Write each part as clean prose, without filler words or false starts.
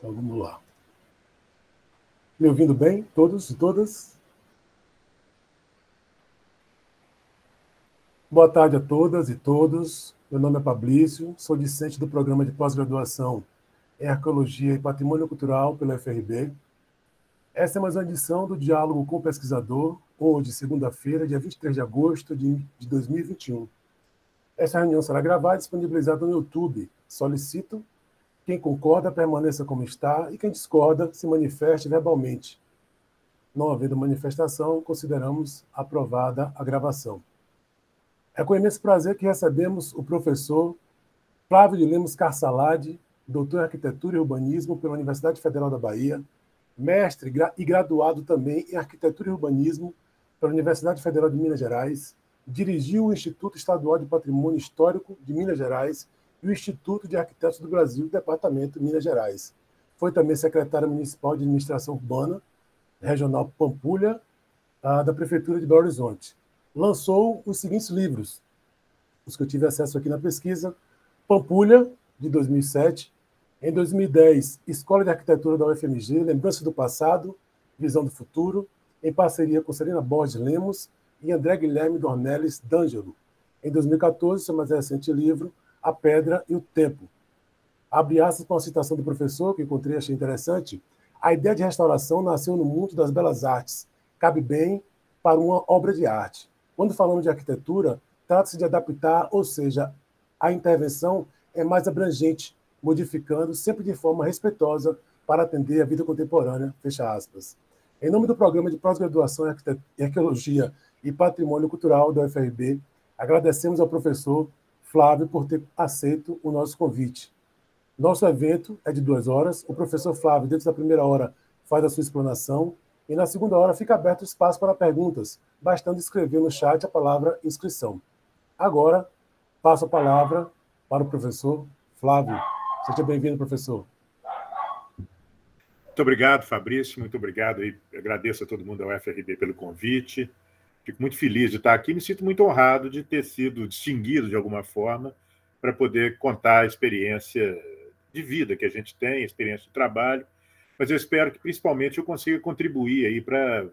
Então, vamos lá. Me ouvindo bem, todos e todas? Boa tarde a todas e todos. Meu nome é Fabrício, sou discente do programa de pós-graduação em Arqueologia e Patrimônio Cultural pela UFRB. Essa é mais uma edição do Diálogo com o Pesquisador, hoje, segunda-feira, dia 23 de agosto de 2021. Essa reunião será gravada e disponibilizada no YouTube. Solicito quem concorda permaneça como está e quem discorda se manifeste verbalmente. Não havendo manifestação, consideramos aprovada a gravação. É com imenso prazer que recebemos o professor Flávio de Lemos Carsalade, doutor em Arquitetura e Urbanismo pela Universidade Federal da Bahia, mestre e graduado também em Arquitetura e Urbanismo pela Universidade Federal de Minas Gerais, dirigiu o Instituto Estadual de Patrimônio Histórico de Minas Gerais e o Instituto de Arquitetos do Brasil, Departamento de Minas Gerais. Foi também secretário municipal de Administração Urbana, Regional Pampulha, da Prefeitura de Belo Horizonte. Lançou os seguintes livros, os que eu tive acesso aqui na pesquisa: Pampulha, de 2007, em 2010, Escola de Arquitetura da UFMG, Lembranças do Passado, Visão do Futuro, em parceria com Celina Borges Lemos e André Guilherme Dornelles D'Angelo. Em 2014, seu mais recente livro, A Pedra e o Tempo. Abre aspas com a citação do professor, que encontrei e achei interessante: a ideia de restauração nasceu no mundo das belas artes, cabe bem para uma obra de arte. Quando falamos de arquitetura, trata-se de adaptar, ou seja, a intervenção é mais abrangente, modificando sempre de forma respeitosa para atender a vida contemporânea, fecha aspas. Em nome do Programa de Pós-Graduação em Arqueologia e Patrimônio Cultural da UFRB, agradecemos ao professor Flávio por ter aceito o nosso convite. Nosso evento é de 2 horas, o professor Flávio, dentro da primeira hora, faz a sua explanação, e na segunda hora fica aberto o espaço para perguntas, bastando escrever no chat a palavra inscrição. Agora, passo a palavra para o professor Flávio. Seja bem-vindo, professor. Muito obrigado, Fabrício, muito obrigado. Agradeço a todo mundo da UFRB pelo convite. Fico muito feliz de estar aqui, me sinto muito honrado de ter sido distinguido de alguma forma para poder contar a experiência de vida que a gente tem, a experiência de trabalho, mas eu espero que principalmente eu consiga contribuir aí para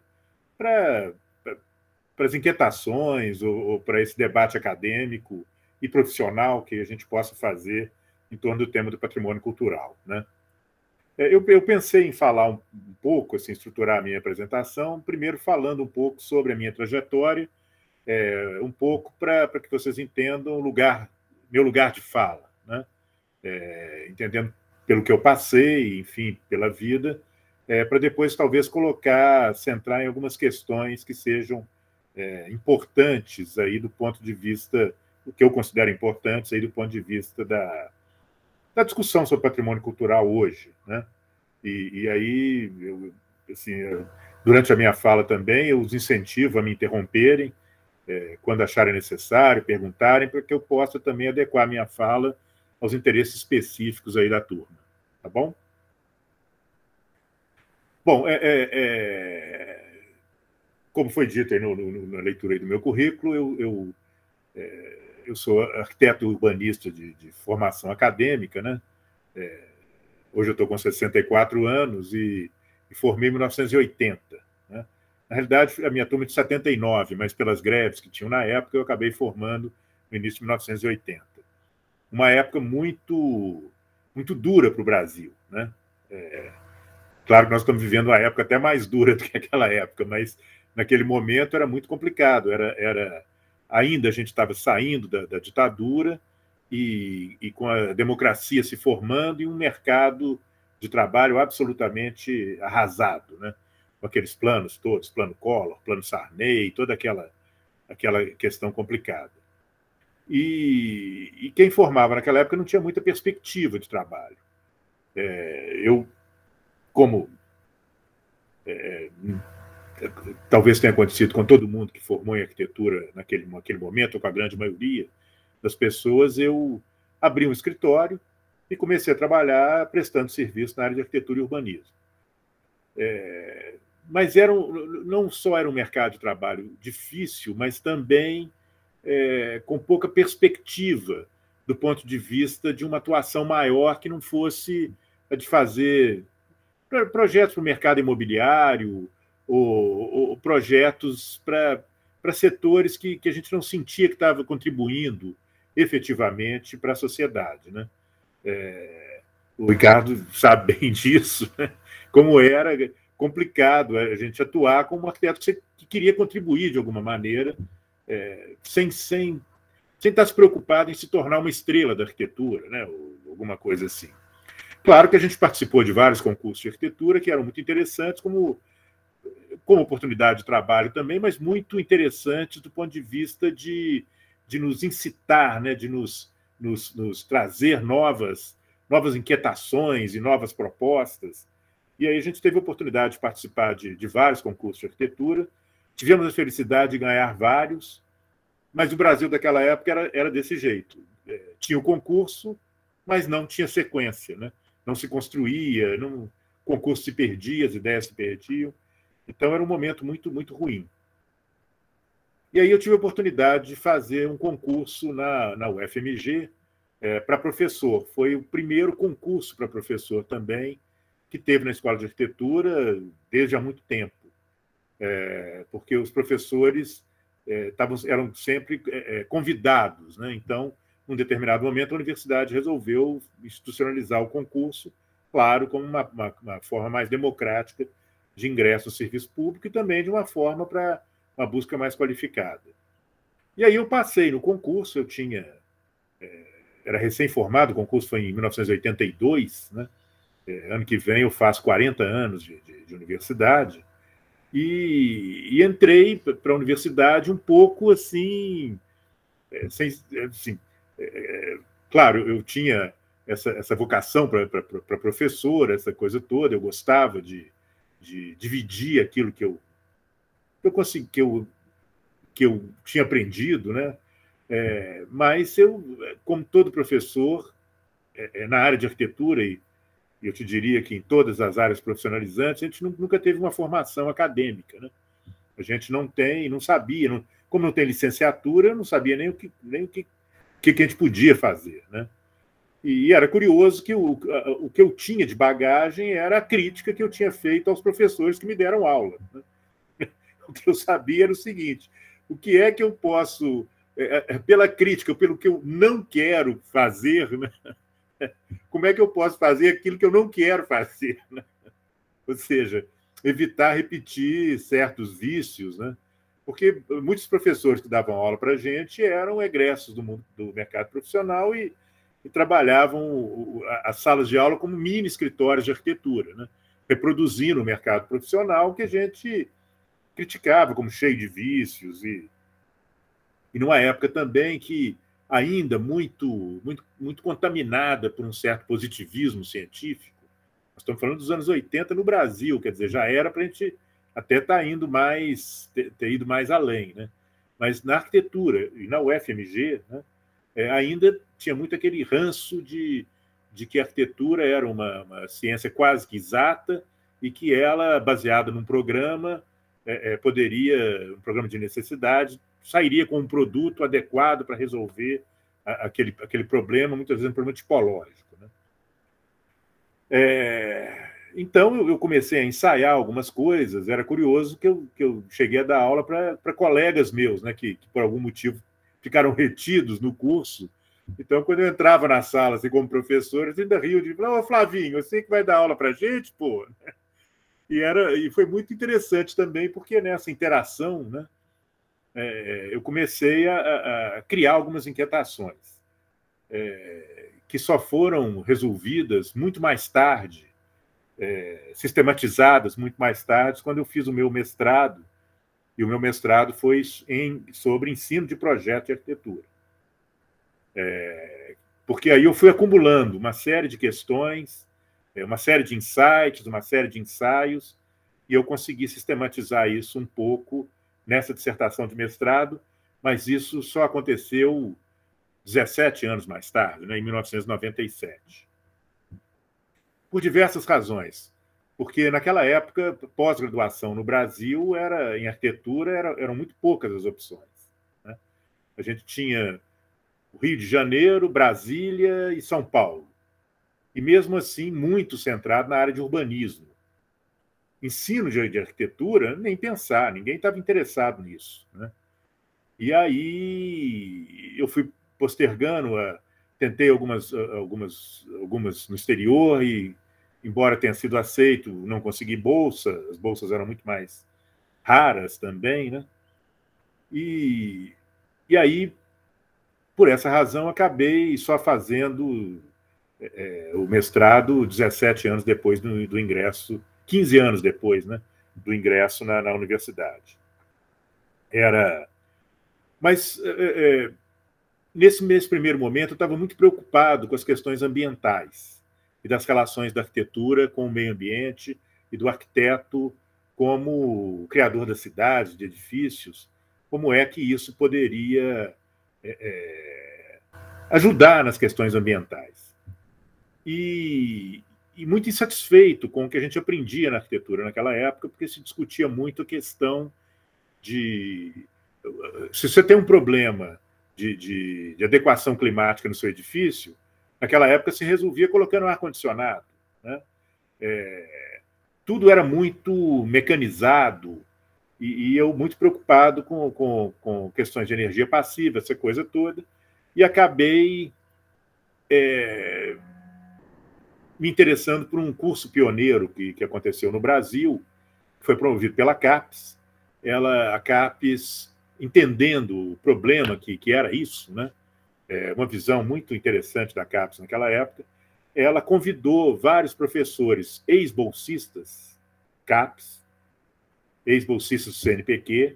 as inquietações ou para esse debate acadêmico e profissional que a gente possa fazer em torno do tema do patrimônio cultural, né? Eu pensei em falar um pouco, assim, estruturar a minha apresentação, primeiro falando um pouco sobre a minha trajetória, um pouco para que vocês entendam meu lugar de fala, né? Entendendo pelo que eu passei, enfim, pela vida, para depois talvez centrar em algumas questões que sejam importantes aí do ponto de vista, o que eu considero importantes aí do ponto de vista da discussão sobre patrimônio cultural hoje, né? E aí, durante a minha fala também, eu os incentivo a me interromperem quando acharem necessário, perguntarem, para que eu possa também adequar a minha fala aos interesses específicos aí da turma, tá bom? Bom, como foi dito aí na leitura aí do meu currículo, eu sou arquiteto urbanista de formação acadêmica, né? Hoje eu estou com 64 anos e formei em 1980. Né? Na realidade, a minha turma é de 79, mas pelas greves que tinham na época, eu acabei formando no início de 1980. Uma época muito, muito dura para o Brasil, né? Claro que nós estamos vivendo uma época até mais dura do que aquela época, mas naquele momento era muito complicado. Ainda a gente estava saindo da ditadura e com a democracia se formando e um mercado de trabalho absolutamente arrasado, né? Com aqueles planos todos, plano Collor, plano Sarney, toda aquela questão complicada. E quem formava naquela época não tinha muita perspectiva de trabalho. Talvez tenha acontecido com todo mundo que formou em arquitetura naquele momento, ou com a grande maioria das pessoas, eu abri um escritório e comecei a trabalhar prestando serviço na área de arquitetura e urbanismo. Mas não só era um mercado de trabalho difícil, mas também com pouca perspectiva do ponto de vista de uma atuação maior que não fosse de fazer projetos para o mercado imobiliário ou projetos para setores que a gente não sentia que estava contribuindo efetivamente para a sociedade, né? O Ricardo sabe bem disso, né? Como era complicado a gente atuar como um arquiteto que queria contribuir de alguma maneira, sem estar se preocupado em se tornar uma estrela da arquitetura, né? Ou alguma coisa assim. Claro que a gente participou de vários concursos de arquitetura que eram muito interessantes, como oportunidade de trabalho também, mas muito interessantes do ponto de vista de nos incitar, né? De nos trazer novas inquietações e novas propostas. E aí a gente teve a oportunidade de participar de vários concursos de arquitetura, tivemos a felicidade de ganhar vários, mas o Brasil daquela época era desse jeito. Tinha o concurso, mas não tinha sequência, né? Não se construía, o concurso se perdia, as ideias se perdiam. Então era um momento muito, muito ruim. E aí eu tive a oportunidade de fazer um concurso na UFMG para professor. Foi o primeiro concurso para professor também que teve na Escola de Arquitetura desde há muito tempo. Porque os professores eram sempre convidados, né? Então, num determinado momento, a universidade resolveu institucionalizar o concurso, claro, como uma forma mais democrática de ingresso ao serviço público e também de uma forma para uma busca mais qualificada. E aí eu passei no concurso, eu era recém-formado, o concurso foi em 1982, né? Ano que vem eu faço 40 anos de universidade, e entrei para a universidade um pouco assim, claro, eu tinha essa vocação para professor, essa coisa toda, eu gostava de dividir aquilo que eu tinha aprendido, né? Mas eu, como todo professor, na área de arquitetura, e eu te diria que em todas as áreas profissionalizantes, a gente nunca teve uma formação acadêmica, né? A gente não sabia, como não tem licenciatura, eu não sabia nem o que a gente podia fazer, né? E era curioso que o que eu tinha de bagagem era a crítica que eu tinha feito aos professores que me deram aula, né? O que eu sabia era o seguinte: o que é que eu posso, pela crítica, pelo que eu não quero fazer, né? Como é que eu posso fazer aquilo que eu não quero fazer, né? Ou seja, evitar repetir certos vícios, né? Porque muitos professores que davam aula para a gente eram egressos do mercado profissional e trabalhavam as salas de aula como mini escritórios de arquitetura, né? Reproduzindo o mercado profissional que a gente criticava como cheio de vícios e numa época também que ainda muito, muito, muito contaminada por um certo positivismo científico. Nós estamos falando dos anos 80 no Brasil, quer dizer, já era para a gente até estar indo ter ido mais além, né? Mas na arquitetura e na UFMG, né, ainda tinha muito aquele ranço de que a arquitetura era uma ciência quase que exata e que ela, baseada num programa, um programa de necessidade, sairia com um produto adequado para resolver aquele problema, muitas vezes um problema tipológico, né? Então, eu comecei a ensaiar algumas coisas. Era curioso que eu cheguei a dar aula para colegas meus, né, que por algum motivo ficaram retidos no curso. Então, quando eu entrava na sala assim, como professor, eles ainda riam de falar: "Ô, Flavinho, você que vai dar aula para a gente, pô?" E foi muito interessante também, porque nessa interação, né, eu comecei a criar algumas inquietações que só foram resolvidas muito mais tarde, sistematizadas muito mais tarde, quando eu fiz o meu mestrado, e o meu mestrado foi sobre ensino de projeto de arquitetura. Porque aí eu fui acumulando uma série de questões, uma série de insights, uma série de ensaios, e eu consegui sistematizar isso um pouco nessa dissertação de mestrado, mas isso só aconteceu 17 anos mais tarde, né, em 1997. Por diversas razões. Porque naquela época, pós-graduação no Brasil, em arquitetura, eram muito poucas as opções, né? A gente tinha o Rio de Janeiro, Brasília e São Paulo. e mesmo assim muito centrado na área de urbanismo. Ensino de arquitetura, nem pensar, ninguém estava interessado nisso, né? E aí eu fui postergando, tentei algumas no exterior e, embora tenha sido aceito, não consegui bolsa, as bolsas eram muito mais raras também, né? E aí, por essa razão, acabei só fazendo o mestrado 17 anos depois do ingresso, 15 anos depois, né, do ingresso na universidade. Mas nesse primeiro momento eu estava muito preocupado com as questões ambientais e das relações da arquitetura com o meio ambiente e do arquiteto como criador da cidade, de edifícios, como é que isso poderia ajudar nas questões ambientais. E muito insatisfeito com o que a gente aprendia na arquitetura naquela época, porque se discutia muito a questão de... Se você tem um problema de adequação climática no seu edifício, naquela época se resolvia colocando um ar-condicionado, né? Tudo era muito mecanizado, e eu muito preocupado com questões de energia passiva, essa coisa toda, e acabei me interessando por um curso pioneiro que aconteceu no Brasil, que foi promovido pela CAPES. A CAPES, entendendo o problema que era isso, né? Uma visão muito interessante da CAPES naquela época, ela convidou vários professores ex-bolsistas CAPES, ex-bolsistas do CNPq,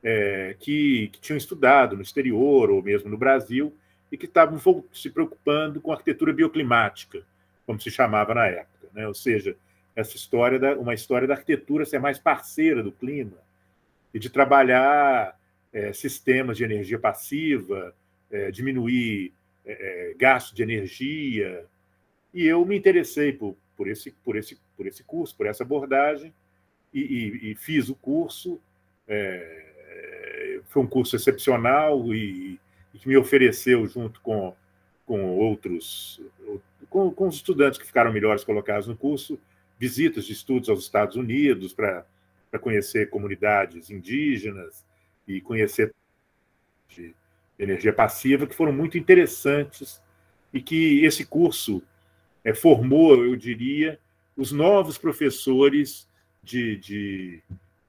que tinham estudado no exterior ou mesmo no Brasil e que estavam se preocupando com arquitetura bioclimática, como se chamava na época, né? Ou seja, uma história da arquitetura ser mais parceira do clima e de trabalhar sistemas de energia passiva, diminuir gasto de energia. E eu me interessei por esse curso, por essa abordagem, e fiz o curso. Foi um curso excepcional e que me ofereceu, junto com outros, com os estudantes que ficaram melhores colocados no curso, visitas de estudos aos Estados Unidos para conhecer comunidades indígenas e conhecer de energia passiva, que foram muito interessantes, e que esse curso formou, eu diria, os novos professores de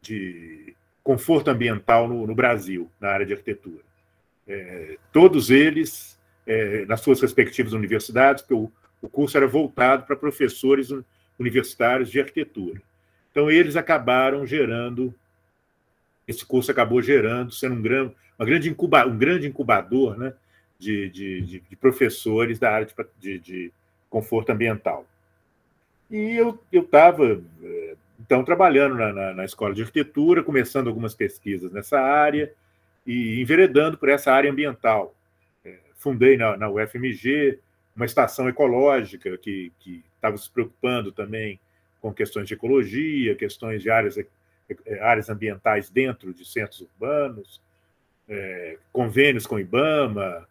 conforto ambiental no Brasil, na área de arquitetura. Todos eles, nas suas respectivas universidades, porque o curso era voltado para professores universitários de arquitetura. Então, eles acabaram gerando, esse curso acabou gerando, sendo um grande incubador, né, de professores da área de conforto ambiental. E eu estava, então, trabalhando na escola de arquitetura, começando algumas pesquisas nessa área e enveredando por essa área ambiental. Fundei na UFMG uma estação ecológica que estava se preocupando também com questões de ecologia, questões de áreas ambientais dentro de centros urbanos, convênios com o IBAMA.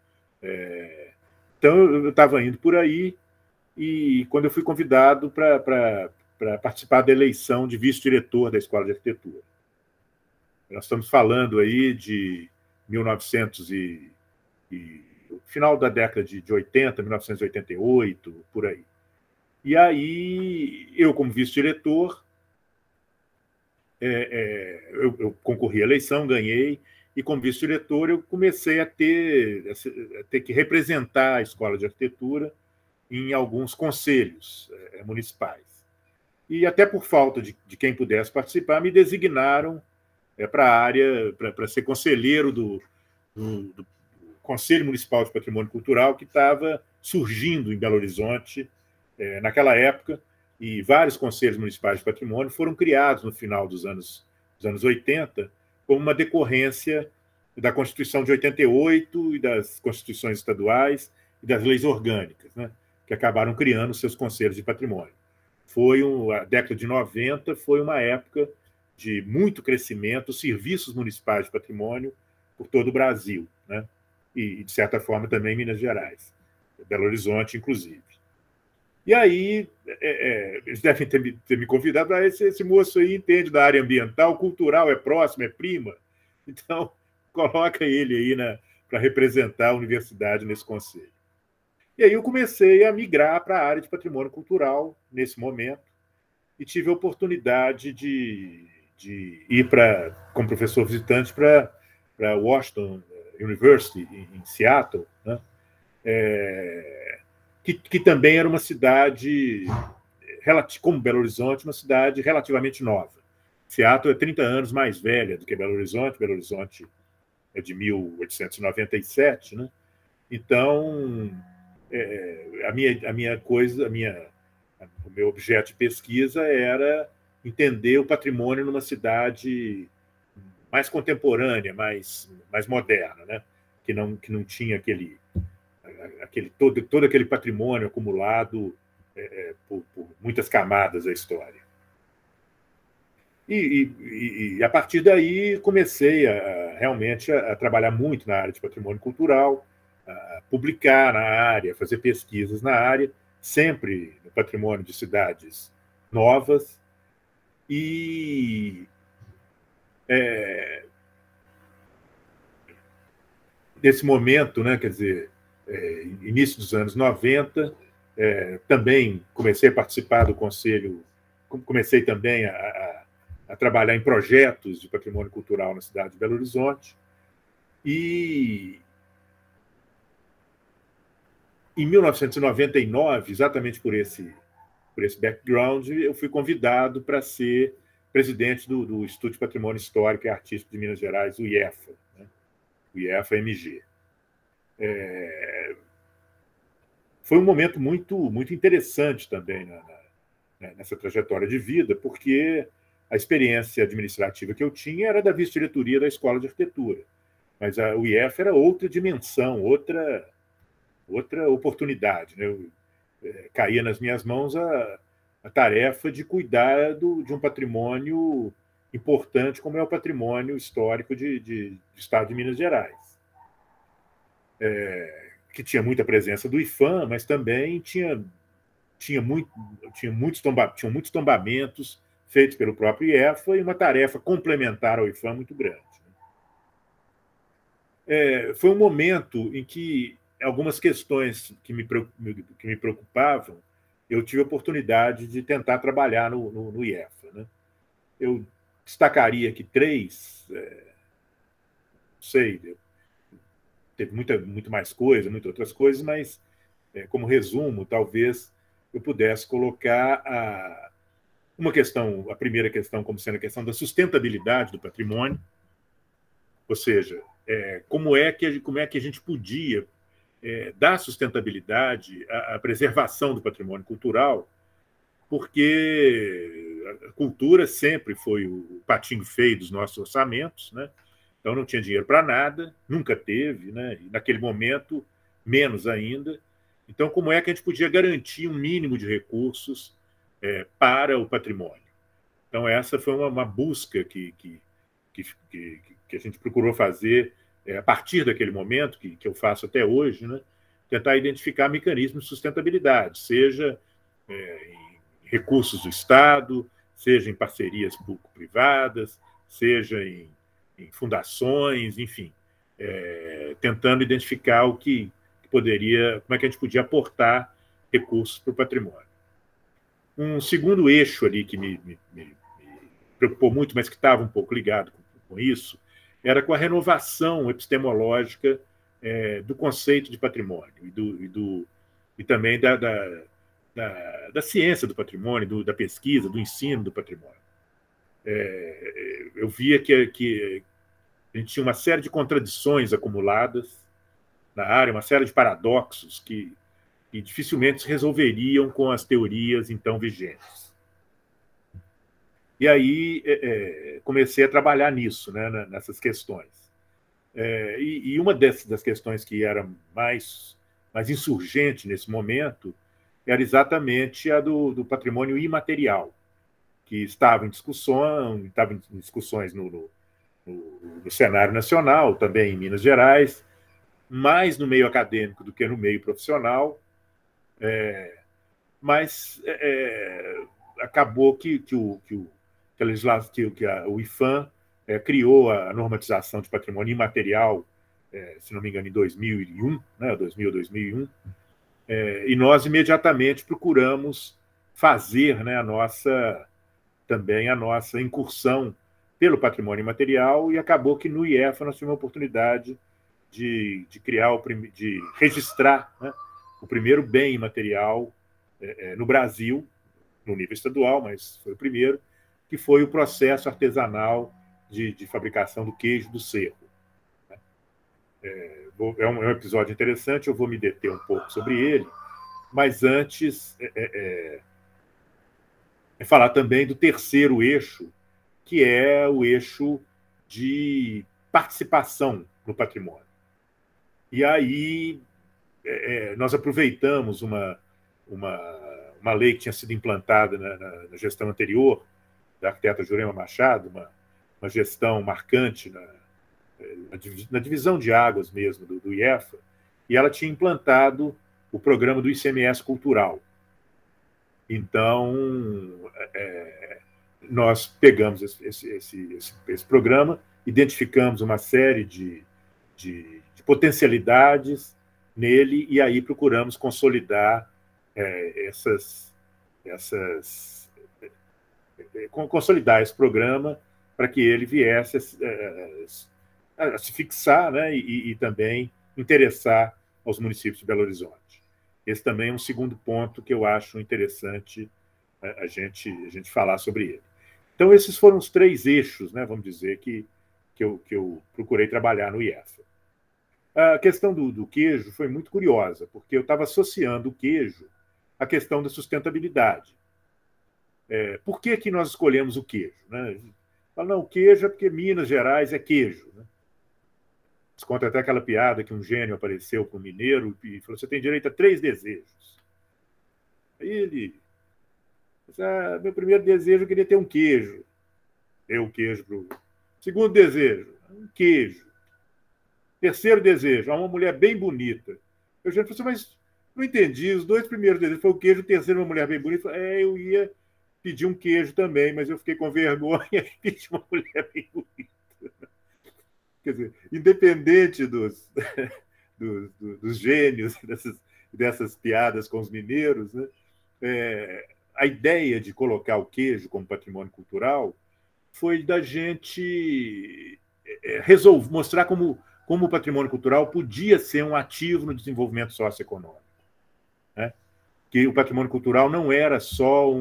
Então, eu estava indo por aí, e quando eu fui convidado para participar da eleição de vice-diretor da Escola de Arquitetura. Nós estamos falando aí de 1900 final da década de 80, 1988, por aí. E aí, eu, como vice-diretor, eu concorri à eleição, ganhei, e como vice-diretor eu comecei a ter que representar a Escola de Arquitetura em alguns conselhos municipais. E até por falta de quem pudesse participar, me designaram para a área, para ser conselheiro do Conselho Municipal de Patrimônio Cultural, que estava surgindo em Belo Horizonte naquela época, e vários conselhos municipais de patrimônio foram criados no final dos anos 80, como uma decorrência da Constituição de 88 e das constituições estaduais e das leis orgânicas, né, que acabaram criando seus conselhos de patrimônio. A década de 90 foi uma época de muito crescimento dos serviços municipais de patrimônio por todo o Brasil, né? E, de certa forma, também em Minas Gerais, Belo Horizonte, inclusive. E aí, eles devem ter me convidado, esse moço aí entende da área ambiental, cultural, é próximo, é prima, então coloca ele aí para representar a universidade nesse conselho. E aí eu comecei a migrar para a área de patrimônio cultural nesse momento e tive a oportunidade de ir como professor visitante para Washington University, em Seattle, né? Que também era uma cidade, como Belo Horizonte, uma cidade relativamente nova. Seattle é 30 anos mais velha do que Belo Horizonte. Belo Horizonte é de 1897, né? Então, o meu objeto de pesquisa era entender o patrimônio numa cidade mais contemporânea, mais moderna, né? Que não tinha todo aquele patrimônio acumulado por muitas camadas da história. E a partir daí comecei realmente a trabalhar muito na área de patrimônio cultural, a publicar na área, fazer pesquisas na área, sempre no patrimônio de cidades novas. E nesse momento, né, quer dizer, início dos anos 90, também comecei a participar do conselho, comecei também a trabalhar em projetos de patrimônio cultural na cidade de Belo Horizonte. E em 1999, exatamente por esse background, eu fui convidado para ser presidente do Instituto de Patrimônio Histórico e Artístico de Minas Gerais, o IEFA, né? O IEFA-MG. Foi um momento muito interessante também nessa trajetória de vida, porque a experiência administrativa que eu tinha era da vice-diretoria da Escola de Arquitetura, mas o IEFA era outra dimensão, outra oportunidade, né? Caía nas minhas mãos a tarefa de cuidar de um patrimônio importante como é o patrimônio histórico do Estado de Minas Gerais. Que tinha muita presença do IPHAM, mas também tinham muitos tombamentos feitos pelo próprio IEFA e uma tarefa complementar ao IPHAM muito grande. Foi um momento em que algumas questões que me preocupavam, eu tive a oportunidade de tentar trabalhar no IEFA, né? Eu destacaria aqui três, não sei, teve muito mais coisa, muitas outras coisas, mas como resumo, talvez eu pudesse colocar a primeira questão como sendo a questão da sustentabilidade do patrimônio, ou seja, como é que a gente podia dar sustentabilidade à preservação do patrimônio cultural, porque a cultura sempre foi o patinho feio dos nossos orçamentos, né? Então não tinha dinheiro para nada, nunca teve, né? E naquele momento, menos ainda. Então, como é que a gente podia garantir um mínimo de recursos para o patrimônio? Então, essa foi uma busca que a gente procurou fazer a partir daquele momento, que eu faço até hoje, né? Tentar identificar mecanismos de sustentabilidade, seja em recursos do Estado, seja em parcerias público-privadas, seja em fundações, enfim, tentando identificar como é que a gente podia aportar recursos para o patrimônio. Um segundo eixo ali que me preocupou muito, mas que estava um pouco ligado com isso, era com a renovação epistemológica do conceito de patrimônio e também da ciência do patrimônio, da pesquisa, do ensino do patrimônio. Eu via que a gente tinha uma série de contradições acumuladas na área, uma série de paradoxos que dificilmente se resolveriam com as teorias então vigentes. E aí comecei a trabalhar nisso, né, nessas questões. E uma das questões que era mais insurgente nesse momento era exatamente a do patrimônio imaterial, que estava em discussões no cenário nacional, também em Minas Gerais, mais no meio acadêmico do que no meio profissional. mas acabou que o IPHAN criou a normatização de patrimônio imaterial, se não me engano, em 2001, né, 2001, e nós imediatamente procuramos fazer, né, também a nossa incursão pelo patrimônio imaterial, e acabou que no IEFA nós tivemos a oportunidade de registrar, né, o primeiro bem imaterial no Brasil, no nível estadual, mas foi o primeiro, que foi o processo artesanal de fabricação do queijo do Cerro. É um episódio interessante, eu vou me deter um pouco sobre ele, mas antes falar também do terceiro eixo, que é o eixo de participação no patrimônio. E aí nós aproveitamos uma lei que tinha sido implantada na gestão anterior, da arquiteta Jurema Machado, uma gestão marcante na divisão de águas mesmo do IEFA, e ela tinha implantado o programa do ICMS cultural. Então, nós pegamos esse programa, identificamos uma série de potencialidades nele, e aí procuramos consolidar consolidar esse programa para que ele viesse a se fixar, né, e também interessar aos municípios de Belo Horizonte. Esse também é um segundo ponto que eu acho interessante a gente falar sobre ele. Então, esses foram os três eixos, né, vamos dizer, que eu procurei trabalhar no IEFA. A questão do queijo foi muito curiosa, porque eu estava associando o queijo à questão da sustentabilidade. Por que nós escolhemos o queijo? Né? Fala, não, o queijo é porque Minas Gerais é queijo. Né? Conta até aquela piada que um gênio apareceu para um mineiro e falou: você tem direito a 3 desejos. Aí ele disse: meu primeiro desejo, eu queria ter um queijo. Deu o queijo para o segundo desejo, um queijo. Terceiro desejo, uma mulher bem bonita. Eu já falei: mas não entendi, os 2 primeiros desejos foi o queijo, o terceiro uma mulher bem bonita. Eu ia pedir um queijo também, mas eu fiquei com vergonha e pedi uma mulher bem bonita. Quer dizer, independente dos gênios, dessas piadas com os mineiros, né, a ideia de colocar o queijo como patrimônio cultural foi da gente mostrar como o patrimônio cultural podia ser um ativo no desenvolvimento socioeconômico. Né? Que o patrimônio cultural não era só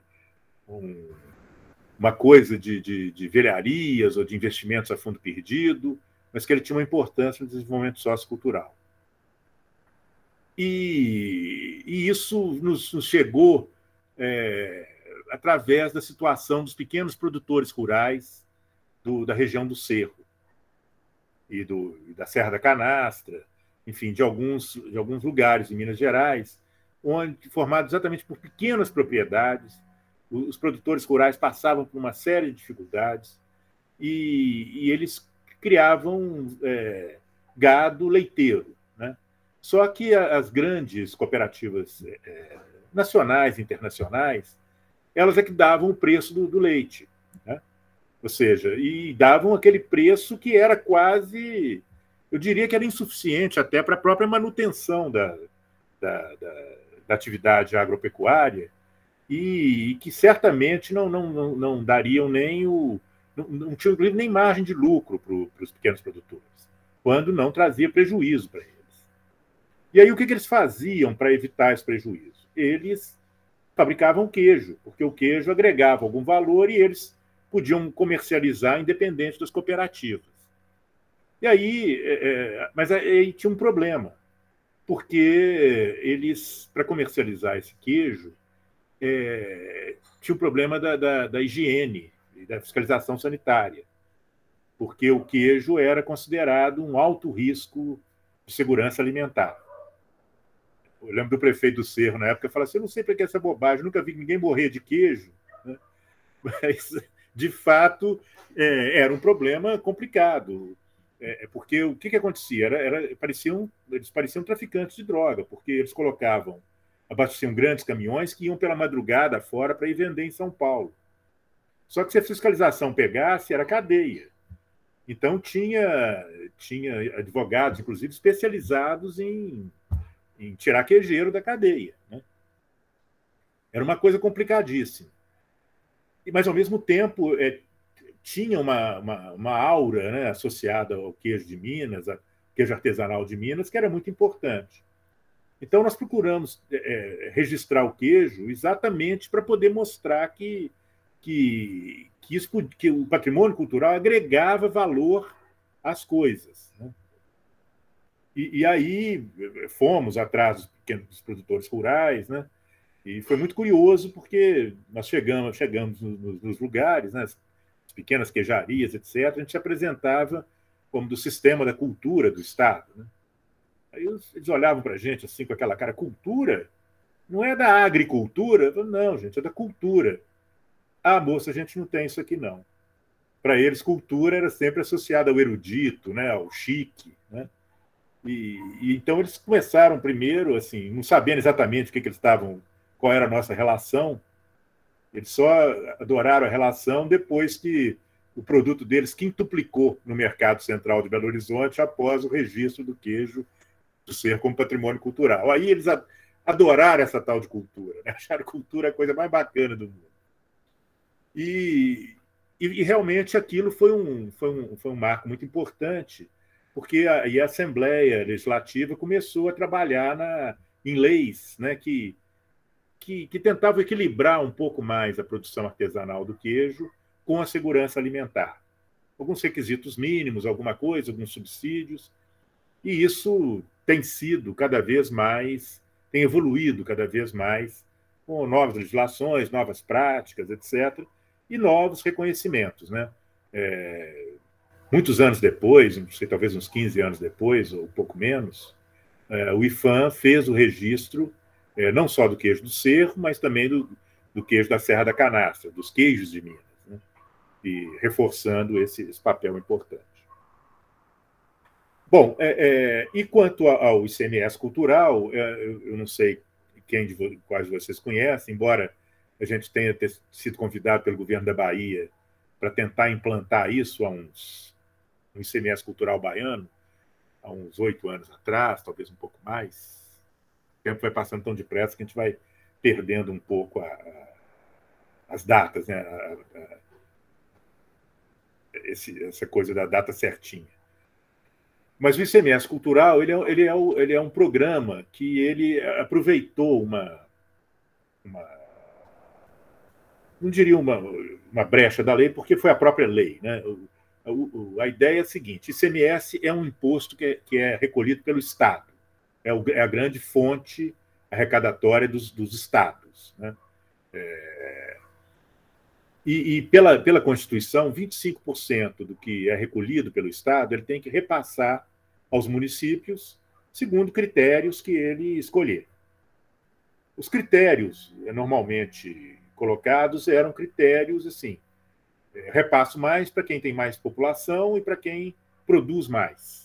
uma coisa de velharias ou de investimentos a fundo perdido, mas que ele tinha uma importância no desenvolvimento sociocultural. E isso nos chegou através da situação dos pequenos produtores rurais da região do Cerro e da Serra da Canastra, enfim, de alguns lugares em Minas Gerais, formados exatamente por pequenas propriedades. Os produtores rurais passavam por uma série de dificuldades e eles criavam gado leiteiro. Né? Só que as grandes cooperativas nacionais e internacionais, elas é que davam o preço do leite. Né? Ou seja, e davam aquele preço que era quase, eu diria que era insuficiente até para a própria manutenção da atividade agropecuária, e que certamente não dariam nem não tinham nem margem de lucro para os pequenos produtores, quando não trazia prejuízo para eles. E aí o que eles faziam para evitar esse prejuízo? Eles fabricavam queijo, porque o queijo agregava algum valor e eles podiam comercializar independente das cooperativas. E aí, mas aí tinha um problema, porque eles, para comercializar esse queijo, tinha o problema da higiene e da fiscalização sanitária, porque o queijo era considerado um alto risco de segurança alimentar. Eu lembro do prefeito do Cerro, na época, falava assim: eu não sei para que essa bobagem, nunca vi ninguém morrer de queijo. Né? Mas, de fato, era um problema complicado, porque o que acontecia? Eles pareciam traficantes de droga, porque eles colocavam abasteciam grandes caminhões que iam pela madrugada fora para ir vender em São Paulo. Só que se a fiscalização pegasse, era cadeia. Então, tinha advogados, inclusive, especializados em tirar queijeiro da cadeia, né? Era uma coisa complicadíssima. Mas, ao mesmo tempo, tinha uma aura, né, associada ao queijo de Minas, ao queijo artesanal de Minas, que era muito importante. Então, nós procuramos registrar o queijo exatamente para poder mostrar que o patrimônio cultural agregava valor às coisas, né? E aí fomos atrás dos produtores rurais, né? E foi muito curioso, porque nós chegamos nos lugares, né? As pequenas queijarias, etc., a gente se apresentava como do sistema da cultura do Estado, né? Aí eles olhavam para a gente assim, com aquela cara: cultura? Não é da agricultura? Eu falei: não, gente, é da cultura. Ah, moça, a gente não tem isso aqui, não. Para eles, cultura era sempre associada ao erudito, né, ao chique, né? E então eles começaram primeiro, assim, não sabendo exatamente o que eles estavam, qual era a nossa relação. Eles só adoraram a relação depois que o produto deles quintuplicou no mercado central de Belo Horizonte após o registro do queijo do ser como patrimônio cultural. Aí eles adoraram essa tal de cultura, né? Acharam cultura a coisa mais bacana do mundo. E realmente aquilo foi um marco muito importante, porque a Assembleia Legislativa começou a trabalhar em leis, né, que tentavam equilibrar um pouco mais a produção artesanal do queijo com a segurança alimentar. Alguns requisitos mínimos, alguma coisa, alguns subsídios, e isso tem sido cada vez mais, tem evoluído cada vez mais, com novas legislações, novas práticas, etc., e novos reconhecimentos, né? Muitos anos depois, não sei, talvez uns 15 anos depois, ou um pouco menos, o IPHAN fez o registro não só do queijo do Cerro, mas também do queijo da Serra da Canastra, dos queijos de Minas, né? E reforçando esse papel importante. Bom, e quanto ao ICMS cultural, eu não sei quais vocês conhecem, embora a gente tenha sido convidado pelo governo da Bahia para tentar implantar isso um ICMS cultural baiano, há uns 8 anos atrás, talvez um pouco mais. O tempo vai passando tão depressa que a gente vai perdendo um pouco as datas, né? Essa coisa da data certinha. Mas o ICMS cultural ele é um programa que ele aproveitou não diria uma brecha da lei, porque foi a própria lei, né? A ideia é a seguinte: ICMS é um imposto que é recolhido pelo Estado, é a grande fonte arrecadatória dos estados, né? E pela Constituição, 25% do que é recolhido pelo Estado ele tem que repassar aos municípios segundo critérios que ele escolher. Os critérios normalmente colocados eram critérios assim: repasso mais para quem tem mais população e para quem produz mais.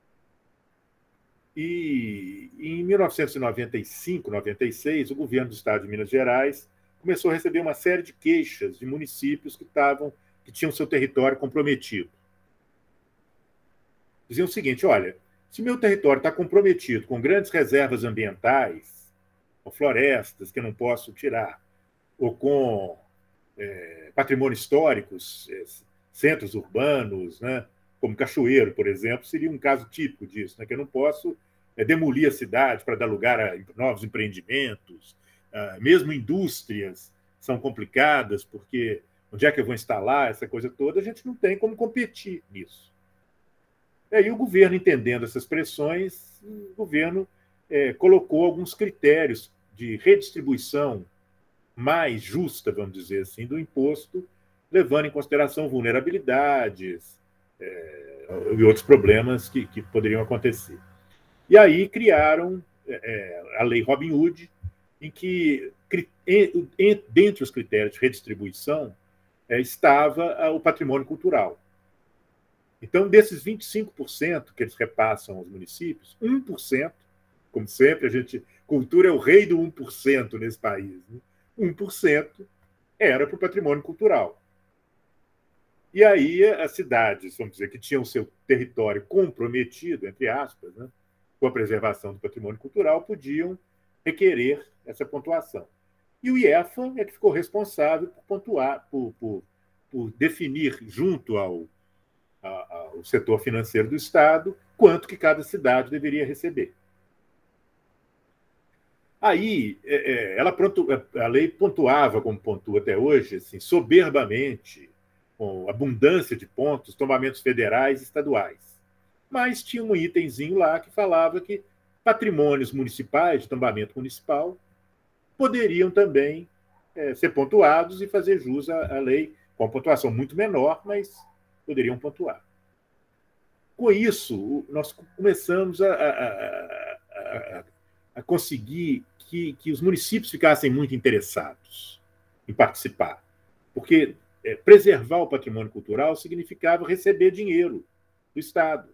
E em 1995, 96, o governo do Estado de Minas Gerais começou a receber uma série de queixas de municípios que tinham seu território comprometido. Diziam o seguinte: olha, se meu território está comprometido com grandes reservas ambientais, com florestas que eu não posso tirar, ou com patrimônio históricos, centros urbanos, né, como Cachoeiro, por exemplo, seria um caso típico disso, né, que eu não posso demolir a cidade para dar lugar a novos empreendimentos. Mesmo indústrias são complicadas, porque onde é que eu vou instalar essa coisa toda? A gente não tem como competir nisso. E aí o governo, entendendo essas pressões, o governo colocou alguns critérios de redistribuição mais justa, vamos dizer assim, do imposto, levando em consideração vulnerabilidades e outros problemas que poderiam acontecer. E aí criaram a Lei Robin Hood, em que, dentre os critérios de redistribuição, estava o patrimônio cultural. Então, desses 25% que eles repassam aos municípios, 1%, como sempre, a gente cultura é o rei do 1% nesse país. Né? 1% era para o patrimônio cultural. E aí as cidades, vamos dizer, que tinham seu território comprometido, entre aspas, né, com a preservação do patrimônio cultural, podiam requerer essa pontuação. E o IEFA é que ficou responsável por pontuar, por definir, junto ao setor financeiro do Estado, quanto que cada cidade deveria receber. Aí, a lei pontuava, como pontua até hoje, assim, soberbamente, com abundância de pontos, tombamentos federais e estaduais. Mas tinha um itemzinho lá que falava que patrimônios municipais, de tombamento municipal, poderiam também ser pontuados e fazer jus à lei, com uma pontuação muito menor, mas poderiam pontuar. Com isso, nós começamos a conseguir que os municípios ficassem muito interessados em participar, porque preservar o patrimônio cultural significava receber dinheiro do Estado.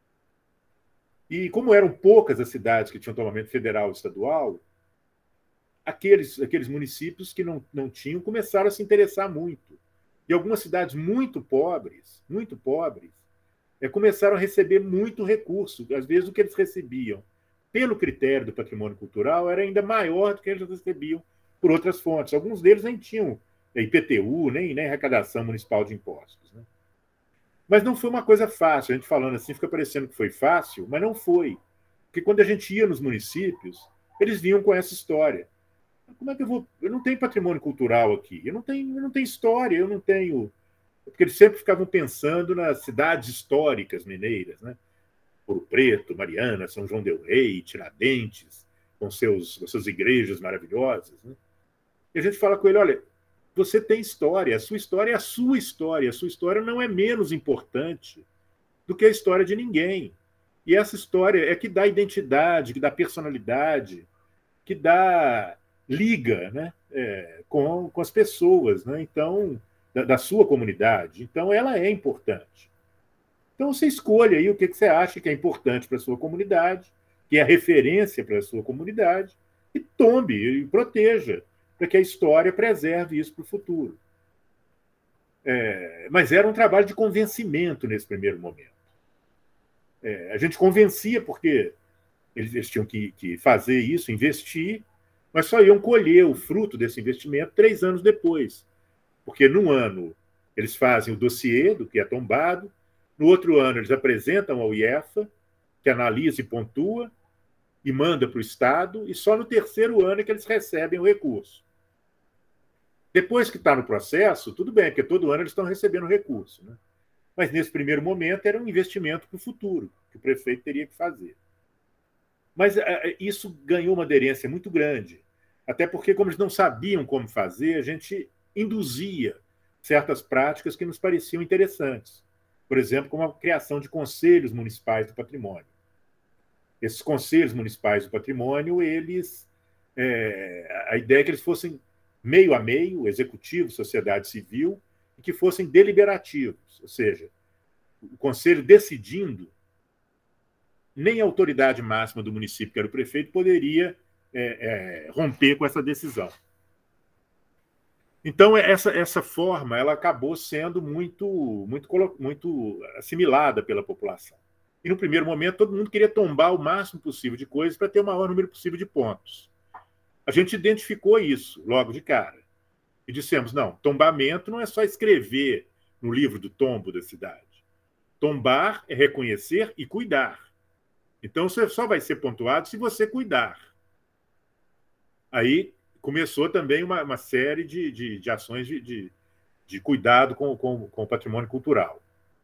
E como eram poucas as cidades que tinham tombamento federal e estadual, aqueles municípios que não tinham começaram a se interessar muito. E algumas cidades muito pobres, começaram a receber muito recurso. Às vezes o que eles recebiam pelo critério do patrimônio cultural era ainda maior do que eles recebiam por outras fontes. Alguns deles nem tinham IPTU, nem arrecadação municipal de impostos. Né? Mas não foi uma coisa fácil. A gente falando assim fica parecendo que foi fácil, mas não foi. Porque quando a gente ia nos municípios, eles vinham com essa história. Como é que eu vou? Eu não tenho patrimônio cultural aqui, eu não tenho história, eu não tenho. Porque eles sempre ficavam pensando nas cidades históricas mineiras, né? Ouro Preto, Mariana, São João del Rei, Tiradentes, com suas igrejas maravilhosas. Né? E a gente fala com ele: olha, você tem história, a sua história é a sua história não é menos importante do que a história de ninguém. E essa história é que dá identidade, que dá personalidade, que liga, né, com as pessoas, né, então, da sua comunidade. Então, ela é importante. Então, você escolhe aí o que você acha que é importante para a sua comunidade, que é a referência para a sua comunidade, e tombe e proteja, para que a história preserve isso para o futuro. Mas era um trabalho de convencimento nesse primeiro momento. A gente convencia porque eles tinham que fazer isso, investir, mas só iam colher o fruto desse investimento 3 anos depois. Porque num ano eles fazem o dossiê do que é tombado, no outro ano eles apresentam ao IEFA, que analisa e pontua, e manda para o Estado, e só no terceiro ano é que eles recebem o recurso. Depois que está no processo, tudo bem, porque todo ano eles estão recebendo recurso. Né? Mas nesse primeiro momento era um investimento para o futuro, que o prefeito teria que fazer. Mas isso ganhou uma aderência muito grande, até porque, como eles não sabiam como fazer, a gente induzia certas práticas que nos pareciam interessantes. Por exemplo, como a criação de conselhos municipais do patrimônio. Esses conselhos municipais do patrimônio, a ideia é que eles fossem meio a meio, executivo, sociedade civil, e que fossem deliberativos, ou seja, o conselho decidindo, nem a autoridade máxima do município, que era o prefeito, poderia romper com essa decisão. Então, essa forma ela acabou sendo muito assimilada pela população. E, no primeiro momento, todo mundo queria tombar o máximo possível de coisas para ter o maior número possível de pontos. A gente identificou isso logo de cara. E dissemos, não, tombamento não é só escrever no livro do tombo da cidade. Tombar é reconhecer e cuidar. Então, você só vai ser pontuado se você cuidar. Aí começou também uma série de ações de cuidado com o patrimônio cultural.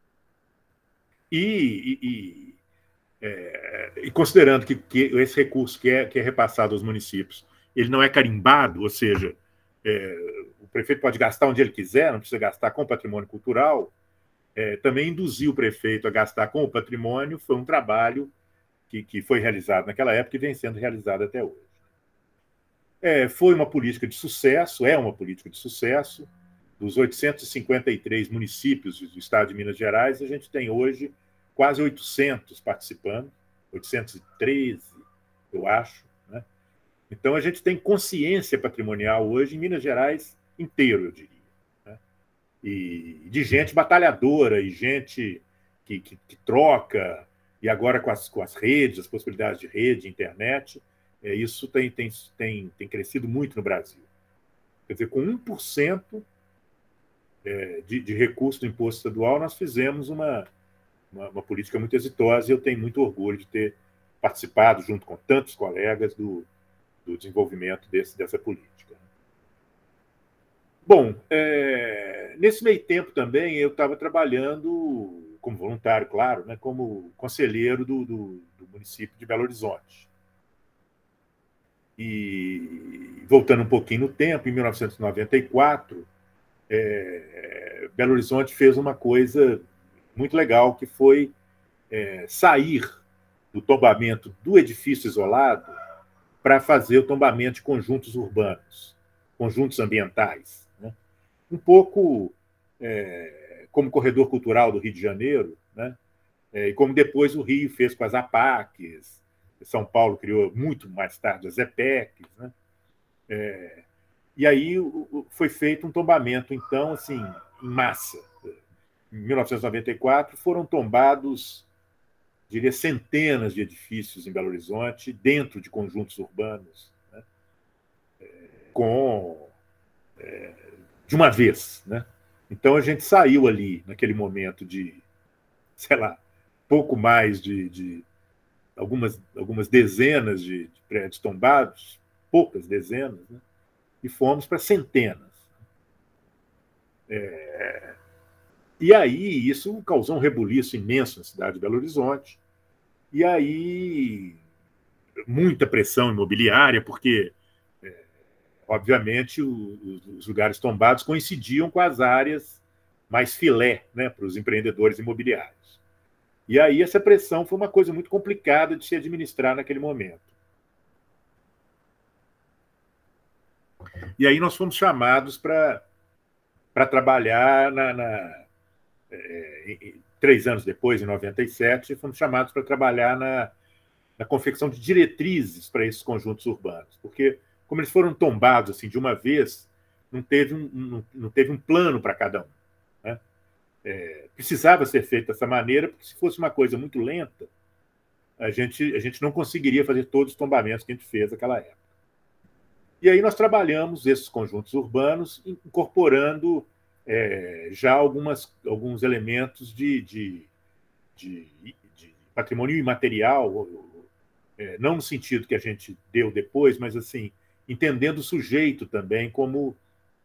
E considerando que esse recurso que é repassado aos municípios, ele não é carimbado, ou seja, o prefeito pode gastar onde ele quiser, não precisa gastar com o patrimônio cultural, também induzir o prefeito a gastar com o patrimônio foi um trabalho que foi realizado naquela época e vem sendo realizado até hoje. Foi uma política de sucesso, é uma política de sucesso. Dos 853 municípios do estado de Minas Gerais, a gente tem hoje quase 800 participando, 813, eu acho, né? Então, a gente tem consciência patrimonial hoje em Minas Gerais inteiro, eu diria, né? E de gente batalhadora, e gente que troca, e agora com as redes, as possibilidades de rede, internet, isso tem crescido muito no Brasil. Quer dizer, com 1% de recurso do imposto estadual, nós fizemos uma política muito exitosa, e eu tenho muito orgulho de ter participado, junto com tantos colegas, do desenvolvimento dessa política. Bom, nesse meio tempo também eu estava trabalhando como voluntário, claro, né, como conselheiro do município de Belo Horizonte. E, voltando um pouquinho no tempo, em 1994, Belo Horizonte fez uma coisa muito legal, que foi sair do tombamento do edifício isolado para fazer o tombamento de conjuntos urbanos, conjuntos ambientais, né? Um pouco como corredor cultural do Rio de Janeiro, né? E como depois o Rio fez com as APACs, São Paulo criou muito mais tarde as EPECs, né? E aí foi feito um tombamento, então, assim, em massa. Em 1994 foram tombados, diria, centenas de edifícios em Belo Horizonte, dentro de conjuntos urbanos, né? De uma vez, né? Então a gente saiu ali, naquele momento de, sei lá, pouco mais de algumas dezenas de prédios tombados, poucas dezenas, né? E fomos para centenas. E aí isso causou um rebuliço imenso na cidade de Belo Horizonte. E aí muita pressão imobiliária, porque, obviamente, os lugares tombados coincidiam com as áreas mais filé, né, para os empreendedores imobiliários. E aí essa pressão foi uma coisa muito complicada de se administrar naquele momento. E aí nós fomos chamados para trabalhar 3 anos depois, em 97, fomos chamados para trabalhar na confecção de diretrizes para esses conjuntos urbanos, porque, como eles foram tombados assim de uma vez, não teve um plano para cada um, né? Precisava ser feito dessa maneira, porque se fosse uma coisa muito lenta, a gente não conseguiria fazer todos os tombamentos que a gente fez naquela época. E aí nós trabalhamos esses conjuntos urbanos, incorporando já alguns elementos de patrimônio imaterial, não no sentido que a gente deu depois, mas assim, entendendo o sujeito também como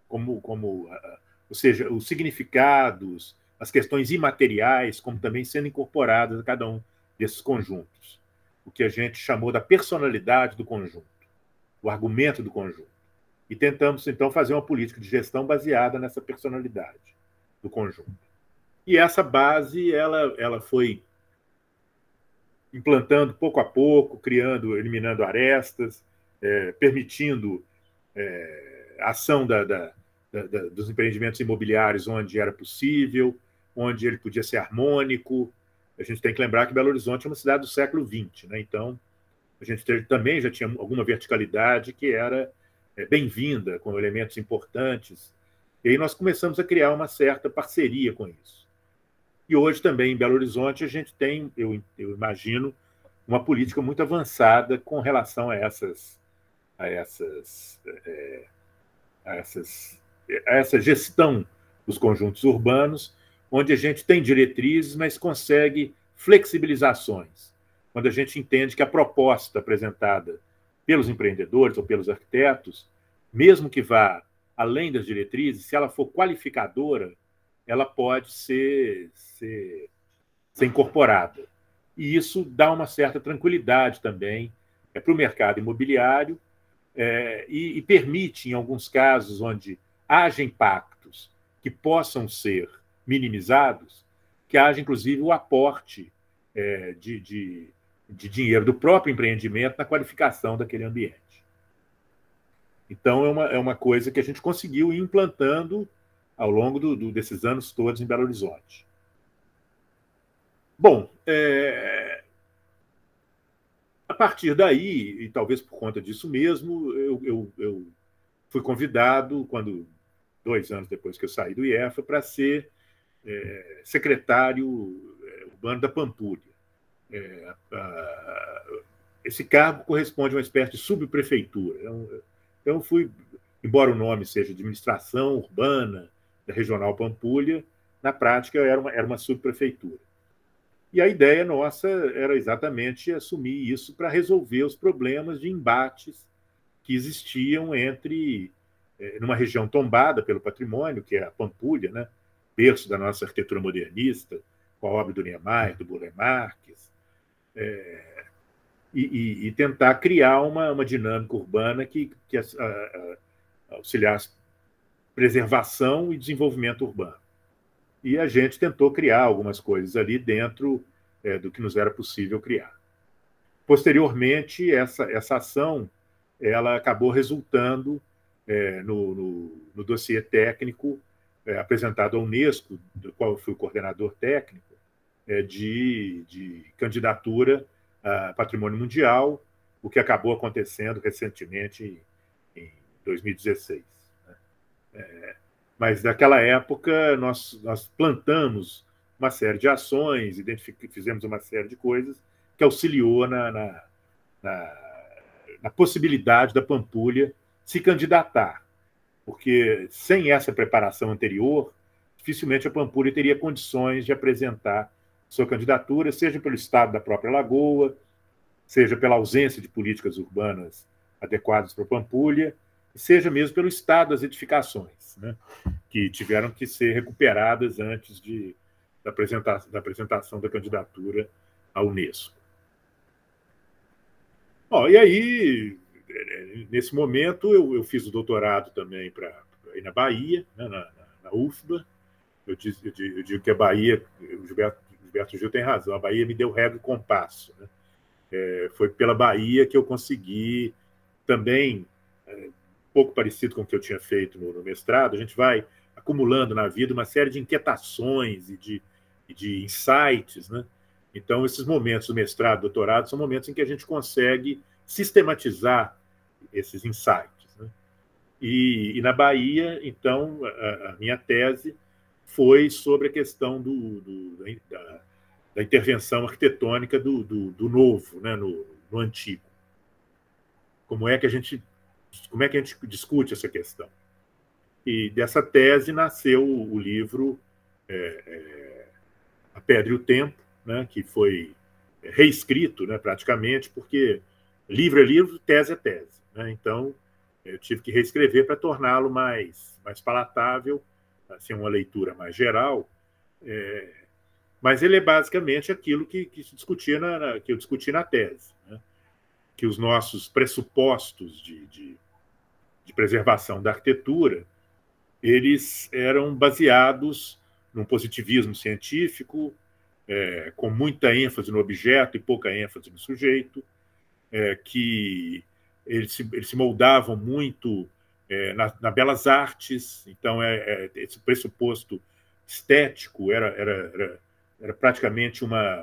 ou seja, os significados, as questões imateriais, como também sendo incorporadas a cada um desses conjuntos. O que a gente chamou da personalidade do conjunto, o argumento do conjunto. E tentamos, então, fazer uma política de gestão baseada nessa personalidade do conjunto. E essa base ela foi implantando pouco a pouco, eliminando arestas, permitindo a ação dos empreendimentos imobiliários onde era possível, onde ele podia ser harmônico. A gente tem que lembrar que Belo Horizonte é uma cidade do século XX, né? Então, a gente também já tinha alguma verticalidade que era bem-vinda, com elementos importantes. E aí nós começamos a criar uma certa parceria com isso. E hoje também, em Belo Horizonte, a gente tem, eu imagino, uma política muito avançada com relação a essa gestão dos conjuntos urbanos, onde a gente tem diretrizes, mas consegue flexibilizações. Quando a gente entende que a proposta apresentada pelos empreendedores ou pelos arquitetos, mesmo que vá além das diretrizes, se ela for qualificadora, ela pode ser incorporada. E isso dá uma certa tranquilidade também para o mercado imobiliário e permite, em alguns casos onde haja impactos que possam ser minimizados, que haja, inclusive, o aporte de dinheiro do próprio empreendimento na qualificação daquele ambiente. Então, é uma coisa que a gente conseguiu ir implantando ao longo desses anos todos em Belo Horizonte. Bom, partir daí, e talvez por conta disso mesmo, eu fui convidado, 2 anos depois que eu saí do IEFA, para ser secretário urbano da Pampulha. Esse cargo corresponde a uma espécie de subprefeitura. Então, fui, embora o nome seja Administração Urbana da Regional Pampulha, na prática era uma subprefeitura. E a ideia nossa era exatamente assumir isso para resolver os problemas de embates que existiam numa região tombada pelo patrimônio, que é a Pampulha, né? Berço da nossa arquitetura modernista, com a obra do Niemeyer, do Burle Marx, e tentar criar uma dinâmica urbana que auxiliasse preservação e desenvolvimento urbano. E a gente tentou criar algumas coisas ali dentro do que nos era possível criar. Posteriormente, essa ação ela acabou resultando no dossiê técnico apresentado à Unesco, do qual eu fui o coordenador técnico, de candidatura a patrimônio mundial, o que acabou acontecendo recentemente em 2016. Mas, naquela época, nós plantamos uma série de ações, fizemos uma série de coisas que auxiliou na possibilidade da Pampulha se candidatar, porque sem essa preparação anterior, dificilmente a Pampulha teria condições de apresentar sua candidatura, seja pelo estado da própria Lagoa, seja pela ausência de políticas urbanas adequadas para a Pampulha, seja mesmo pelo estado das edificações, né, que tiveram que ser recuperadas antes da apresentação da candidatura à Unesco. Bom, e aí, nesse momento, eu fiz o doutorado também ir na Bahia, né, na UFBA. Eu digo que a Bahia, o Gilberto Gil tem razão, a Bahia me deu regra e compasso, né? Foi pela Bahia que eu consegui também, um pouco parecido com o que eu tinha feito no mestrado, a gente vai acumulando na vida uma série de inquietações e de insights, né? Então, esses momentos do mestrado, doutorado, são momentos em que a gente consegue sistematizar esses insights, né? E na Bahia, então, a minha tese foi sobre a questão da intervenção arquitetônica do novo, né, no antigo. Como é que a gente discute essa questão? E dessa tese nasceu o livro A Pedra e o Tempo, né, que foi reescrito, né, praticamente, porque livro é livro, tese é tese, né? Então, eu tive que reescrever para torná-lo mais palatável, assim, uma leitura mais geral, mas ele é basicamente aquilo que se discutia que eu discuti na tese, né? Que os nossos pressupostos de preservação da arquitetura, eles eram baseados num positivismo científico, com muita ênfase no objeto e pouca ênfase no sujeito, que eles se moldavam muito nas belas artes. Então, esse pressuposto estético era praticamente uma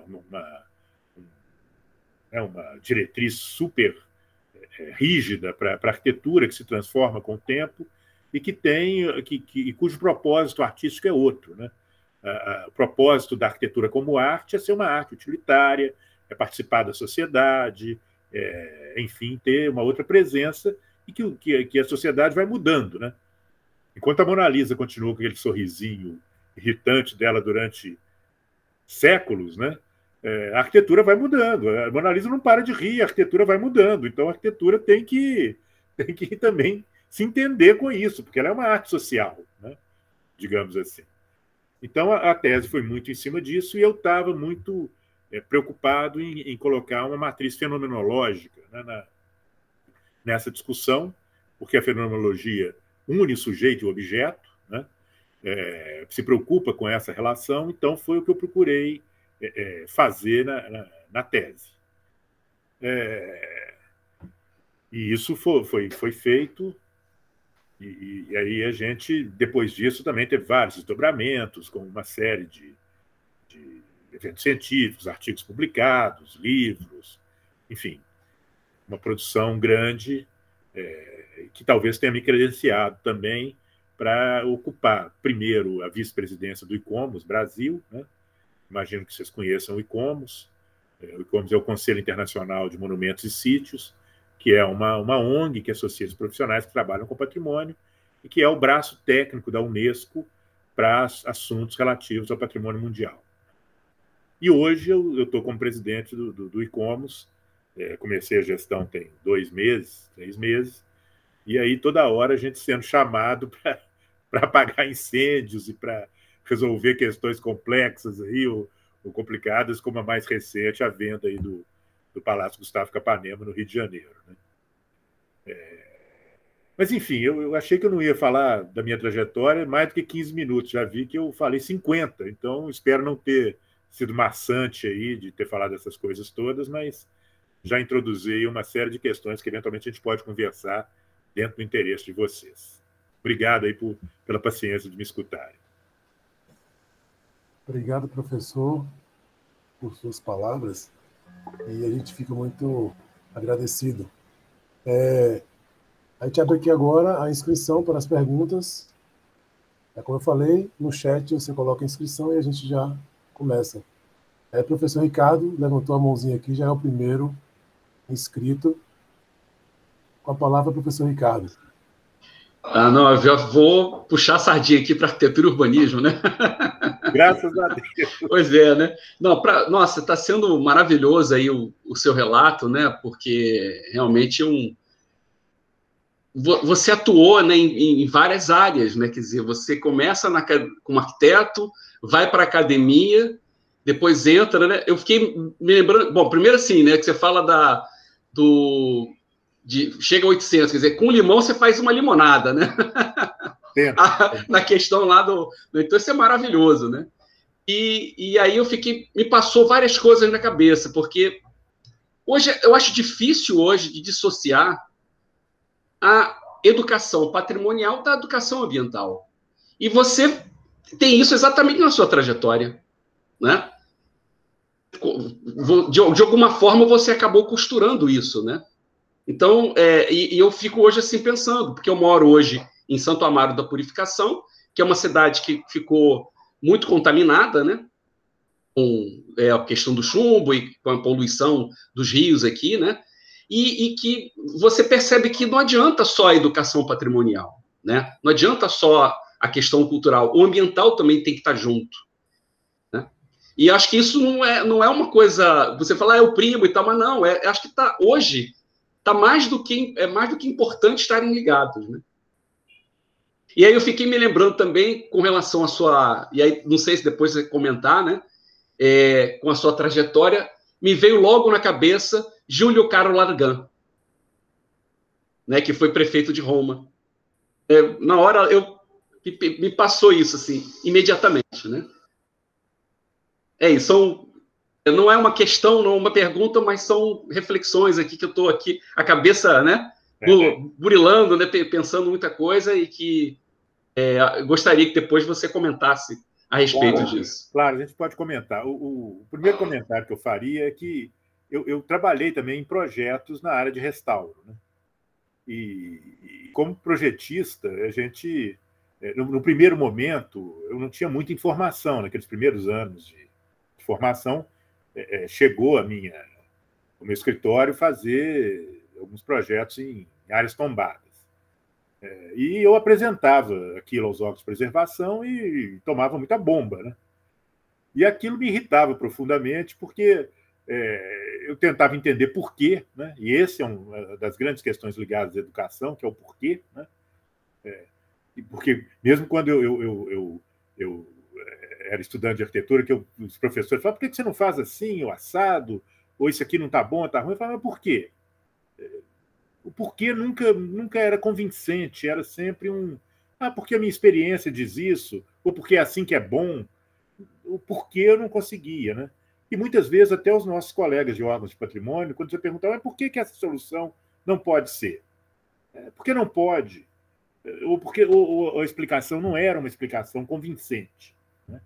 diretriz super rígida para a arquitetura, que se transforma com o tempo e cujo propósito artístico é outro, né? O propósito da arquitetura como arte é ser uma arte utilitária, é participar da sociedade, enfim, ter uma outra presença, e que a sociedade vai mudando, né? Enquanto a Mona Lisa continua com aquele sorrisinho irritante dela durante séculos, né? A arquitetura vai mudando. A Mona Lisa não para de rir, a arquitetura vai mudando. Então, a arquitetura tem que também se entender com isso, porque ela é uma arte social, né? Digamos assim. Então, a tese foi muito em cima disso, e eu estava muito preocupado em colocar uma matriz fenomenológica, né, nessa discussão, porque a fenomenologia une o sujeito e o objeto, né? Se preocupa com essa relação. Então, foi o que eu procurei fazer na tese. E isso foi feito, e aí a gente, depois disso, também teve vários desdobramentos, com uma série de eventos científicos, artigos publicados, livros, enfim. uma produção grande, que talvez tenha me credenciado também para ocupar, primeiro, a vice-presidência do ICOMOS Brasil, né? Imagino que vocês conheçam o ICOMOS. O ICOMOS é o Conselho Internacional de Monumentos e Sítios, que é uma ONG que associa os profissionais que trabalham com patrimônio e que é o braço técnico da Unesco para assuntos relativos ao patrimônio mundial. E hoje eu estou como presidente do ICOMOS, comecei a gestão tem 2 meses, 3 meses, e aí toda hora a gente sendo chamado para apagar incêndios e para resolver questões complexas aí, ou complicadas, como a mais recente, a venda aí do Palácio Gustavo Capanema, no Rio de Janeiro. Né? Mas, enfim, eu achei que eu não ia falar da minha trajetória mais do que 15 minutos. Já vi que eu falei 50, então espero não ter sido maçante aí de ter falado essas coisas todas, mas já introduzi uma série de questões que eventualmente a gente pode conversar dentro do interesse de vocês. Obrigado aí pela paciência de me escutarem. Obrigado, professor, por suas palavras, e a gente fica muito agradecido. A gente abre aqui agora a inscrição para as perguntas. Como eu falei, no chat você coloca a inscrição e a gente já começa. Professor Ricardo levantou a mãozinha aqui, já é o primeiro inscrito. Com a palavra, professor Ricardo. Não, eu já vou puxar a sardinha aqui para arquitetura e urbanismo, né? Graças a Deus. Pois é, né? Não, nossa, está sendo maravilhoso aí o seu relato, né? Porque realmente você atuou, né, em várias áreas, né? Quer dizer, você começa como arquiteto, vai para a academia, depois entra, né? Eu fiquei me lembrando... Bom, primeiro assim, né? Que você fala chega a 800, quer dizer, com limão você faz uma limonada, né? Na questão lá então isso é maravilhoso, né? E aí me passou várias coisas na cabeça, porque hoje eu acho difícil hoje de dissociar a educação patrimonial da educação ambiental. E você tem isso exatamente na sua trajetória, né? De alguma forma você acabou costurando isso, né? Então, e eu fico hoje assim pensando, porque eu moro hoje em Santo Amaro da Purificação, que é uma cidade que ficou muito contaminada, né? Com a questão do chumbo e com a poluição dos rios aqui, né? E que você percebe que não adianta só a educação patrimonial, né? Não adianta só a questão cultural, o ambiental também tem que estar junto, né? E acho que isso não é uma coisa, você fala, é o primo e tal, mas não, acho que hoje está mais do que importante estarem ligados, né? E aí eu fiquei me lembrando também com relação à sua... E aí, não sei se depois você comentar, né? Com a sua trajetória, me veio logo na cabeça Júlio Caro Largan, né, que foi prefeito de Roma. Na hora, me passou isso, assim, imediatamente, né? Isso não é uma questão, não é uma pergunta, mas são reflexões aqui que eu estou aqui, a cabeça, né, burilando, né, pensando muita coisa e que gostaria que depois você comentasse a respeito disso. Claro, a gente pode comentar. O primeiro comentário que eu faria é que eu trabalhei também em projetos na área de restauro, né? E como projetista, a gente, no primeiro momento, eu não tinha muita informação. Naqueles primeiros anos de formação, chegou ao meu escritório fazer alguns projetos em áreas tombadas. E eu apresentava aquilo aos órgãos de preservação e tomava muita bomba, né? E aquilo me irritava profundamente, porque eu tentava entender por quê, né? E esse é uma das grandes questões ligadas à educação, que é o porquê, né? Porque mesmo quando eu era estudante de arquitetura, que os professores falavam, por que você não faz assim, o assado, ou isso aqui não está bom, está ruim? Eu falava, mas por quê? O porquê nunca era convincente, era sempre porque a minha experiência diz isso, ou porque é assim que é bom. O porquê eu não conseguia, né? E muitas vezes até os nossos colegas de órgãos de patrimônio, quando você perguntava, mas por que essa solução não pode ser? Por que não pode? Ou porque a explicação não era uma explicação convincente, né?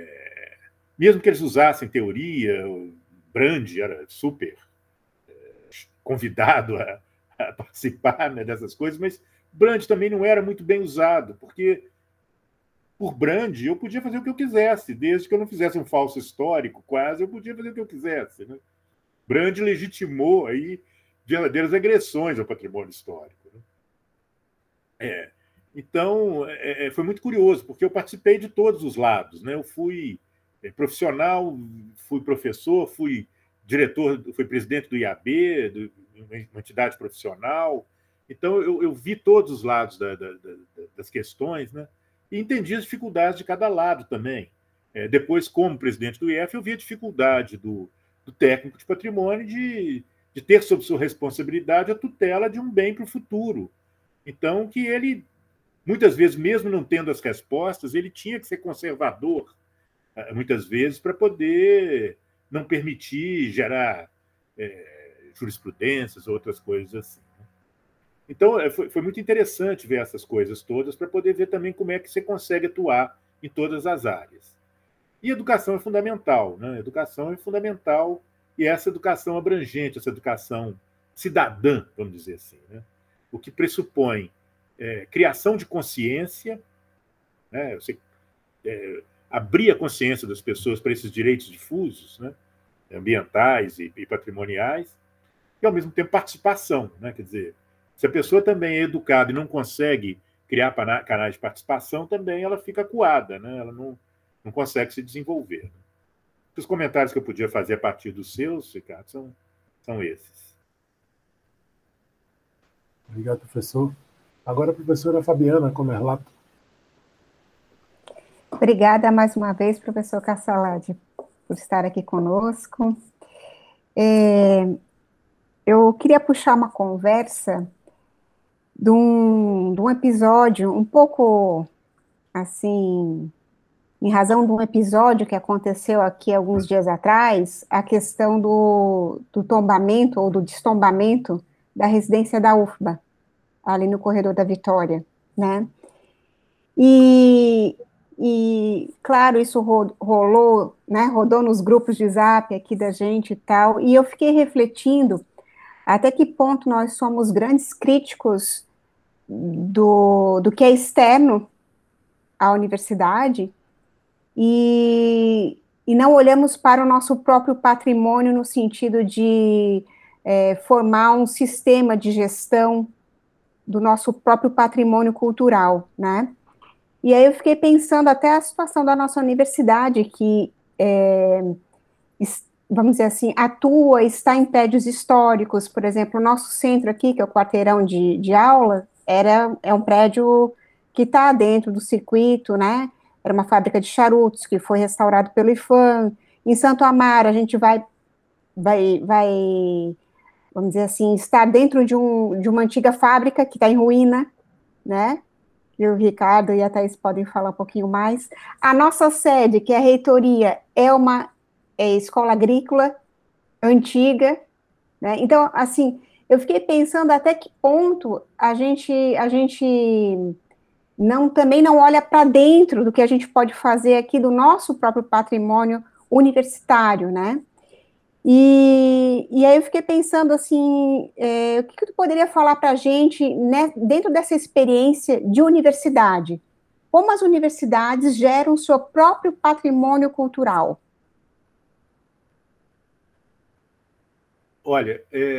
Mesmo que eles usassem teoria, Brand era super convidado a participar, né, dessas coisas, mas Brand também não era muito bem usado, porque por Brand eu podia fazer o que eu quisesse, desde que eu não fizesse um falso histórico, quase, eu podia fazer o que eu quisesse. Né? Brand legitimou aí verdadeiras agressões ao patrimônio histórico. Né? Então, foi muito curioso, porque eu participei de todos os lados. Né? Eu fui profissional, fui professor, fui diretor, fui presidente do IAB, uma entidade profissional. Então, eu vi todos os lados das questões, né? E entendi as dificuldades de cada lado também. Depois, como presidente do IF, eu vi a dificuldade do técnico de patrimônio de ter sob sua responsabilidade a tutela de um bem para o futuro. Então, que ele, muitas vezes, mesmo não tendo as respostas, ele tinha que ser conservador, muitas vezes, para poder não permitir gerar jurisprudências ou outras coisas assim. Então, foi muito interessante ver essas coisas todas para poder ver também como é que você consegue atuar em todas as áreas. E educação é fundamental, né? Educação é fundamental, e essa educação abrangente, essa educação cidadã, vamos dizer assim, né? O que pressupõe criação de consciência, né? Abrir a consciência das pessoas para esses direitos difusos, né? Ambientais e patrimoniais, e, ao mesmo tempo, participação. Né? Quer dizer, se a pessoa também é educada e não consegue criar canais de participação, também ela fica acuada, né? Ela não consegue se desenvolver. Né? Os comentários que eu podia fazer a partir dos seus, Ricardo, são esses. Obrigado, professor. Agora a professora Fabiana Comerlato. Obrigada mais uma vez, professor Cassaladi, por estar aqui conosco. Eu queria puxar uma conversa de um episódio um pouco, assim, em razão de um episódio que aconteceu aqui alguns dias atrás, a questão do tombamento ou do destombamento da residência da UFBA, ali no Corredor da Vitória, né? E claro, isso rolou, né, rodou nos grupos de Zap aqui da gente e tal, e eu fiquei refletindo até que ponto nós somos grandes críticos do que é externo à universidade e não olhamos para o nosso próprio patrimônio no sentido de formar um sistema de gestão do nosso próprio patrimônio cultural, né? E aí eu fiquei pensando até a situação da nossa universidade, que, vamos dizer assim, atua, está em prédios históricos. Por exemplo, o nosso centro aqui, que é o quarteirão de aula, é um prédio que está dentro do circuito, né? Era uma fábrica de charutos, que foi restaurado pelo IFAM. Em Santo Amaro, a gente vai vamos dizer assim, estar dentro de uma antiga fábrica que está em ruína, né? E o Ricardo e a Thaís podem falar um pouquinho mais. A nossa sede, que é a reitoria, é uma escola agrícola antiga, né? Então, assim, eu fiquei pensando até que ponto a gente também não olha para dentro do que a gente pode fazer aqui do nosso próprio patrimônio universitário, né? E aí eu fiquei pensando assim, o que tu poderia falar para a gente, né, dentro dessa experiência de universidade? Como as universidades geram seu próprio patrimônio cultural? Olha,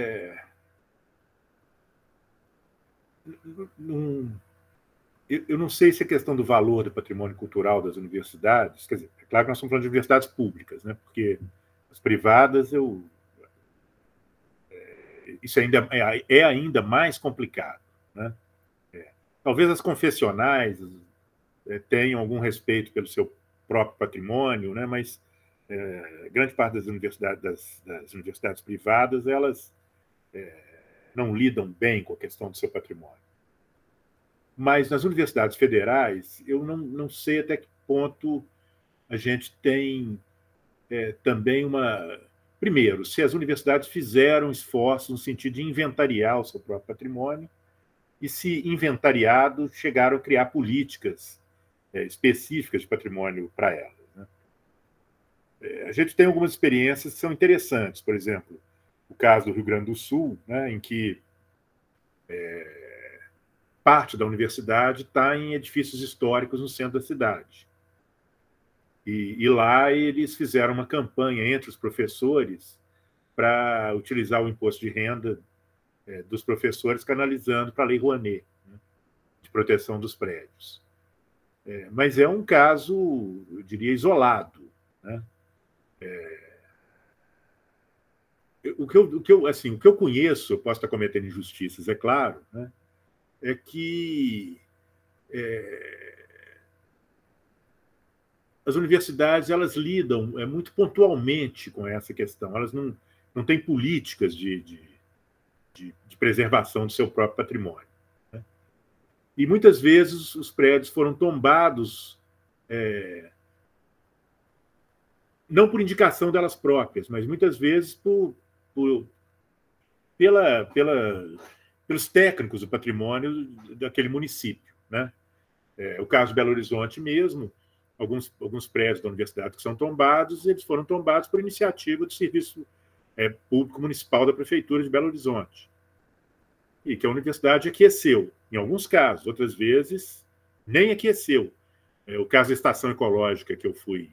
eu não sei se a questão do valor do patrimônio cultural das universidades, quer dizer, é claro que nós estamos falando de universidades públicas, né? Porque as privadas, isso ainda é ainda mais complicado, né? Talvez as confessionais tenham algum respeito pelo seu próprio patrimônio, né? Mas grande parte das universidades privadas, elas não lidam bem com a questão do seu patrimônio. Mas nas universidades federais, eu não sei até que ponto a gente tem também uma... Primeiro, se as universidades fizeram esforços no sentido de inventariar o seu próprio patrimônio e, se inventariado, chegaram a criar políticas específicas de patrimônio para elas. Né? A gente tem algumas experiências que são interessantes. Por exemplo, o caso do Rio Grande do Sul, né, em que parte da universidade está em edifícios históricos no centro da cidade. E lá eles fizeram uma campanha entre os professores para utilizar o imposto de renda dos professores, canalizando para a Lei Rouanet, né, de proteção dos prédios. Mas é um caso, eu diria, isolado, né? O que eu conheço, eu posso estar cometendo injustiças, é claro, né? É que as universidades elas lidam muito pontualmente com essa questão. Elas não têm políticas de preservação do seu próprio patrimônio, né? E muitas vezes os prédios foram tombados, não por indicação delas próprias, mas muitas vezes pelos técnicos do patrimônio daquele município, né? O caso de Belo Horizonte mesmo, alguns prédios da universidade que são tombados, eles foram tombados por iniciativa do Serviço Público Municipal da Prefeitura de Belo Horizonte, e que a universidade aqueceu, em alguns casos, outras vezes nem aqueceu. O caso da Estação Ecológica, que eu fui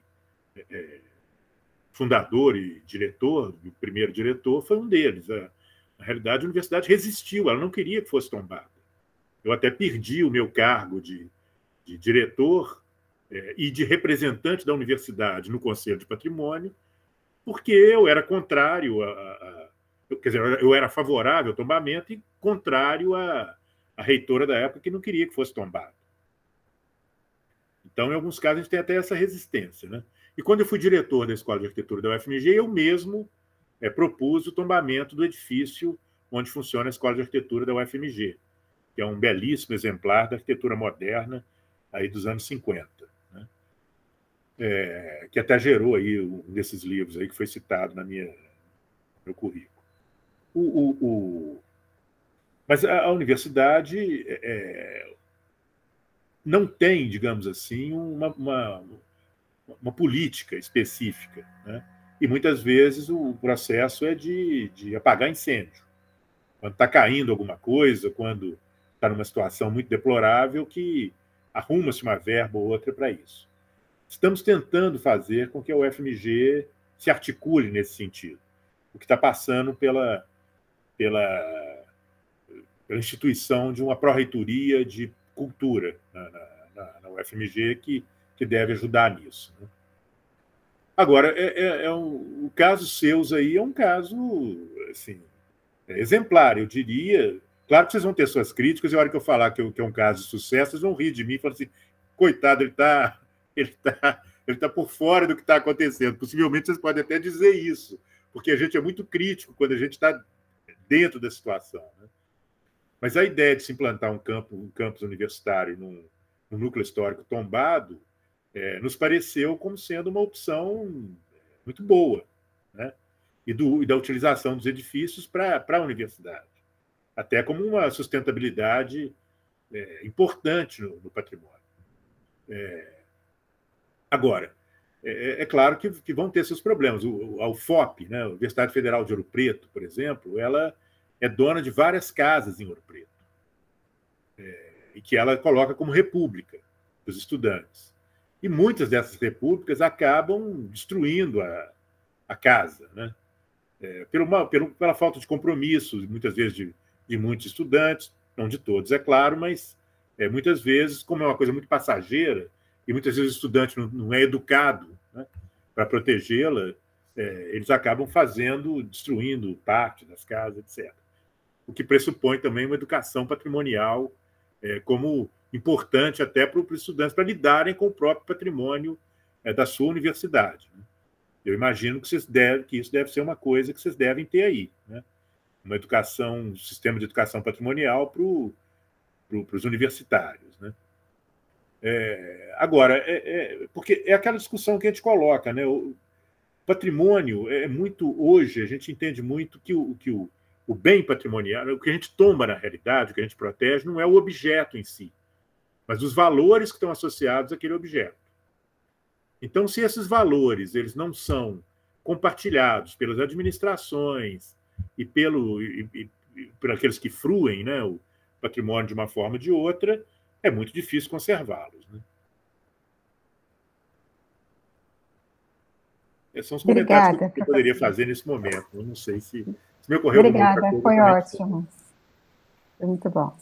fundador e diretor, o primeiro diretor, foi um deles. Na realidade, a universidade resistiu, ela não queria que fosse tombada. Eu até perdi o meu cargo de diretor e de representante da universidade no Conselho de Patrimônio, porque eu era contrário quer dizer, eu era favorável ao tombamento e contrário à reitora da época, que não queria que fosse tombado. Então, em alguns casos, a gente tem até essa resistência, né? E quando eu fui diretor da Escola de Arquitetura da UFMG, eu mesmo propus o tombamento do edifício onde funciona a Escola de Arquitetura da UFMG, que é um belíssimo exemplar da arquitetura moderna aí dos anos 50, né? Que até gerou aí um desses livros aí que foi citado no meu currículo. Mas a universidade não tem, digamos assim, uma política específica, né? E muitas vezes o processo é de apagar incêndio. Quando está caindo alguma coisa, quando está numa situação muito deplorável, que arruma-se uma verba ou outra para isso. Estamos tentando fazer com que a UFMG se articule nesse sentido, o que está passando pela instituição de uma pró-reitoria de cultura na UFMG que deve ajudar nisso, né? Agora, o caso seus aí é um caso assim, exemplar, eu diria. Claro que vocês vão ter suas críticas, e a hora que eu falar que é um caso de sucesso, vocês vão rir de mim e falar assim, coitado, ele tá por fora do que está acontecendo. Possivelmente vocês podem até dizer isso, porque a gente é muito crítico quando a gente está dentro da situação, né? Mas a ideia de se implantar um campus universitário num núcleo histórico tombado nos pareceu como sendo uma opção muito boa, né? E da utilização dos edifícios para a universidade, até como uma sustentabilidade importante no patrimônio. Agora, é claro que vão ter seus problemas. A UFOP, né, a Universidade Federal de Ouro Preto, por exemplo, ela é dona de várias casas em Ouro Preto, e que ela coloca como república dos estudantes. E muitas dessas repúblicas acabam destruindo a casa, né? Pela falta de compromisso, muitas vezes de muitos estudantes, não de todos, é claro, mas muitas vezes, como é uma coisa muito passageira, e muitas vezes o estudante não é educado, né, para protegê-la, eles acabam destruindo parte das casas, etc. O que pressupõe também uma educação patrimonial como importante até para os estudantes, para lidarem com o próprio patrimônio da sua universidade, né? Eu imagino que isso deve ser uma coisa que vocês devem ter aí, né? Um sistema de educação patrimonial para os universitários, né? Agora, porque é aquela discussão que a gente coloca, né? O patrimônio hoje a gente entende muito que o bem patrimonial, o que a gente toma na realidade, o que a gente protege, não é o objeto em si, mas os valores que estão associados àquele objeto. Então, se esses valores eles não são compartilhados pelas administrações, e por aqueles que fruem, né, o patrimônio de uma forma ou de outra, é muito difícil conservá-los. Né? Esses são os comentários Obrigada, que eu poderia fazer nesse momento. Eu não sei se me ocorreu alguma outra Obrigada, coisa. foi ótimo. Foi muito bom.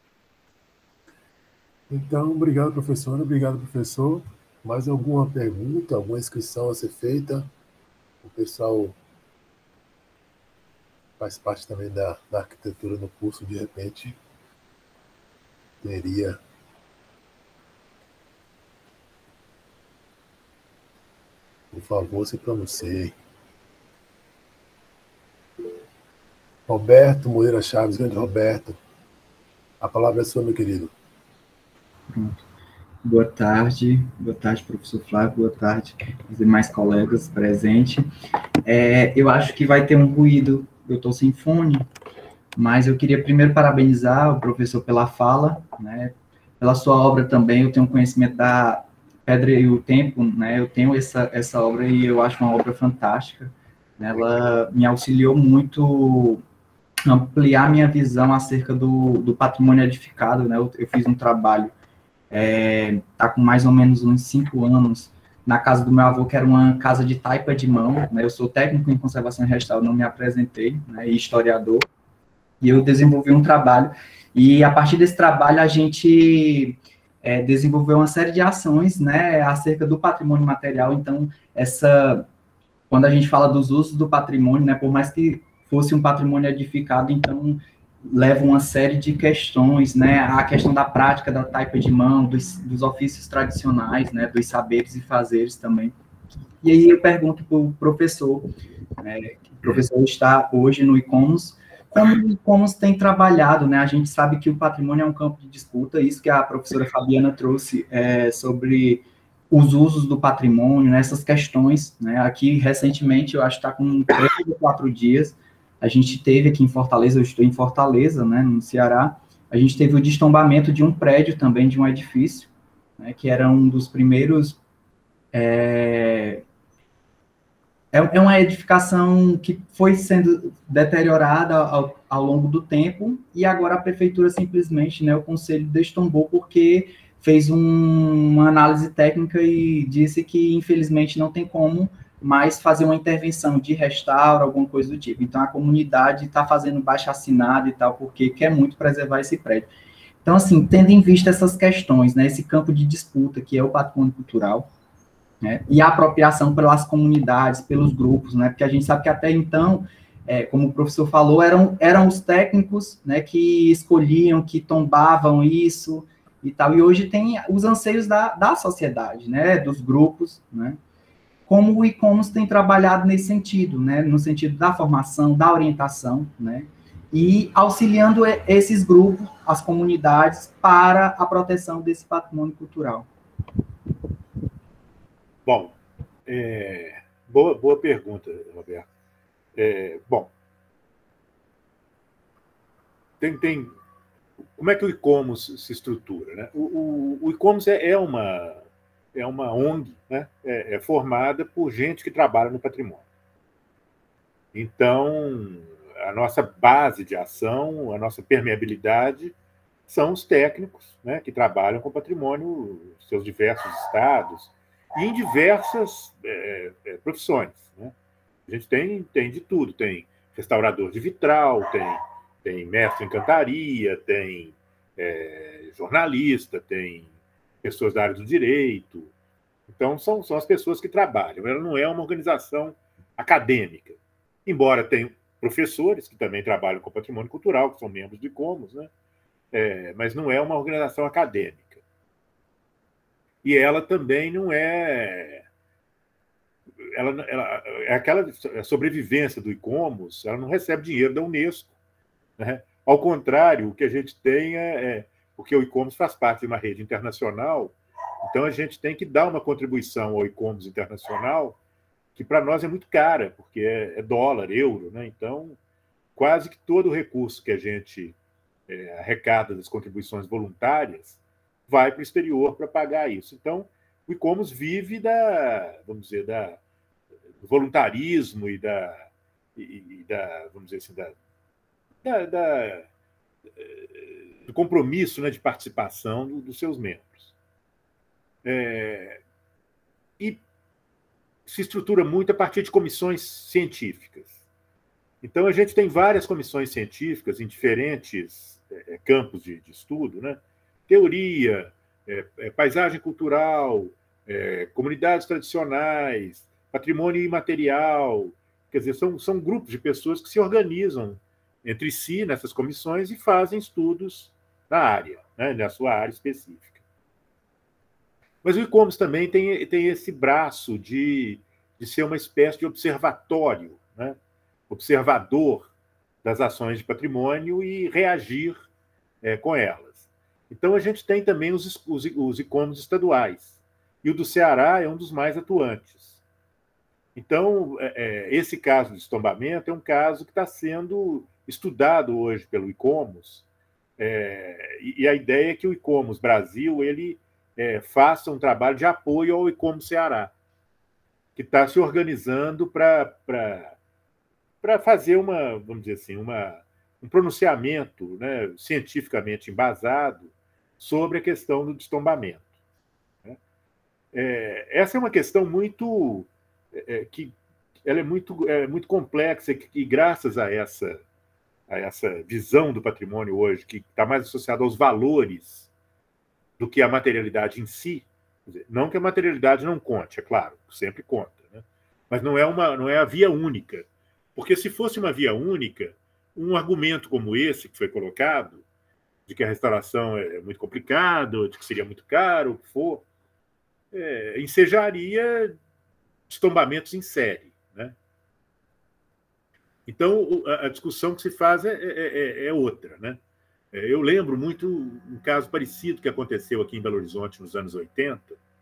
Então, obrigado, professora. Obrigado, professor. Mais alguma pergunta, alguma inscrição a ser feita? O pessoal faz parte também da arquitetura no curso, de repente teria. Por favor, se pronuncie. Roberto Moreira Chaves, grande Roberto. A palavra é sua, meu querido. Pronto. Boa tarde, professor Flávio, boa tarde, os demais colegas presentes. Eu acho que vai ter um ruído, eu estou sem fone, mas eu queria primeiro parabenizar o professor pela fala, né, pela sua obra também. Eu tenho conhecimento da Pedra e o Tempo, né, eu tenho essa obra e eu acho uma obra fantástica, né, ela me auxiliou muito a ampliar minha visão acerca do patrimônio edificado, né, eu fiz um trabalho, tá com mais ou menos uns 5 anos, na casa do meu avô, que era uma casa de taipa de mão, né, eu sou técnico em conservação e restauro, não me apresentei, né, e historiador, e eu desenvolvi um trabalho, e a partir desse trabalho a gente desenvolveu uma série de ações, né, acerca do patrimônio material. Então, quando a gente fala dos usos do patrimônio, né, por mais que fosse um patrimônio edificado, então leva uma série de questões, né, a questão da prática da taipa de mão, dos ofícios tradicionais, né, dos saberes e fazeres também. E aí eu pergunto para o professor, o professor está hoje no ICOMOS, como o ICOMOS tem trabalhado, né? A gente sabe que o patrimônio é um campo de disputa, isso que a professora Fabiana trouxe sobre os usos do patrimônio, né, essas questões, né? Aqui, recentemente, eu acho que está com 3 ou 4 dias, a gente teve aqui em Fortaleza, eu estou em Fortaleza, né, no Ceará, a gente teve o destombamento de um prédio também, de um edifício, né, que era um dos primeiros... É uma edificação que foi sendo deteriorada ao longo do tempo, e agora a prefeitura simplesmente, né, o conselho destombou porque fez uma análise técnica e disse que, infelizmente, não tem como mais fazer uma intervenção de restauro, alguma coisa do tipo. Então, a comunidade está fazendo baixo-assinado e tal, porque quer muito preservar esse prédio. Então, assim, tendo em vista essas questões, né, esse campo de disputa que é o patrimônio cultural, né, e a apropriação pelas comunidades, pelos grupos, né, porque a gente sabe que até então, como o professor falou, eram os técnicos, né, que escolhiam, que tombavam isso e tal, e hoje tem os anseios da sociedade, né, dos grupos, né, como o ICOMOS tem trabalhado nesse sentido, né, no sentido da formação, da orientação, né, e auxiliando esses grupos, as comunidades, para a proteção desse patrimônio cultural. Bom, boa pergunta, Roberto. Bom, como é que o ICOMOS se estrutura? Né? O ICOMOS é uma ONG, né? É formada por gente que trabalha no patrimônio. Então, a nossa base de ação, a nossa permeabilidade são os técnicos, né, que trabalham com patrimônio, seus diversos estados, e em diversas profissões. Né? A gente tem de tudo, tem restaurador de vitral, tem mestre em cantaria, tem jornalista, tem pessoas da área do direito. Então, são as pessoas que trabalham. Ela não é uma organização acadêmica, embora tenha professores que também trabalham com patrimônio cultural, que são membros do ICOMOS, né? Mas não é uma organização acadêmica. E ela também não é... Ela é aquela sobrevivência do ICOMOS, ela não recebe dinheiro da Unesco. Né? Ao contrário, o que a gente tem porque o ICOMOS faz parte de uma rede internacional, então a gente tem que dar uma contribuição ao ICOMOS internacional, que para nós é muito cara, porque é dólar, euro, né? Então, quase que todo o recurso que a gente arrecada das contribuições voluntárias vai para o exterior para pagar isso. Então, o ICOMOS vive do voluntarismo e vamos dizer assim, do compromisso, né, de participação dos seus membros. E se estrutura muito a partir de comissões científicas. Então, a gente tem várias comissões científicas em diferentes campos de estudo, né? Teoria, paisagem cultural, comunidades tradicionais, patrimônio imaterial. Quer dizer, são grupos de pessoas que se organizam entre si nessas comissões e fazem estudos na área, né? Na sua área específica. Mas o ICOMOS também tem esse braço de ser uma espécie de observatório, né? Observador das ações de patrimônio e reagir com elas. Então, a gente tem também os ICOMOS estaduais, e o do Ceará é um dos mais atuantes. Então, esse caso de estombamento é um caso que está sendo estudado hoje pelo ICOMOS, e a ideia é que o ICOMOS Brasil ele faça um trabalho de apoio ao ICOMOS Ceará, que está se organizando para fazer vamos dizer assim, um pronunciamento, né, cientificamente embasado sobre a questão do destombamento. Né? Essa é uma questão muito que ela é muito complexa e graças a essa visão do patrimônio hoje, que está mais associada aos valores do que à materialidade em si, quer dizer, não que a materialidade não conte, é claro, sempre conta, né? Mas não é a via única. Porque se fosse uma via única, um argumento como esse que foi colocado, de que a restauração é muito complicada, de que seria muito caro, o que for, ensejaria destombamentos em série. Né? Então, a discussão que se faz é outra. Né? Eu lembro muito um caso parecido que aconteceu aqui em Belo Horizonte nos anos 80,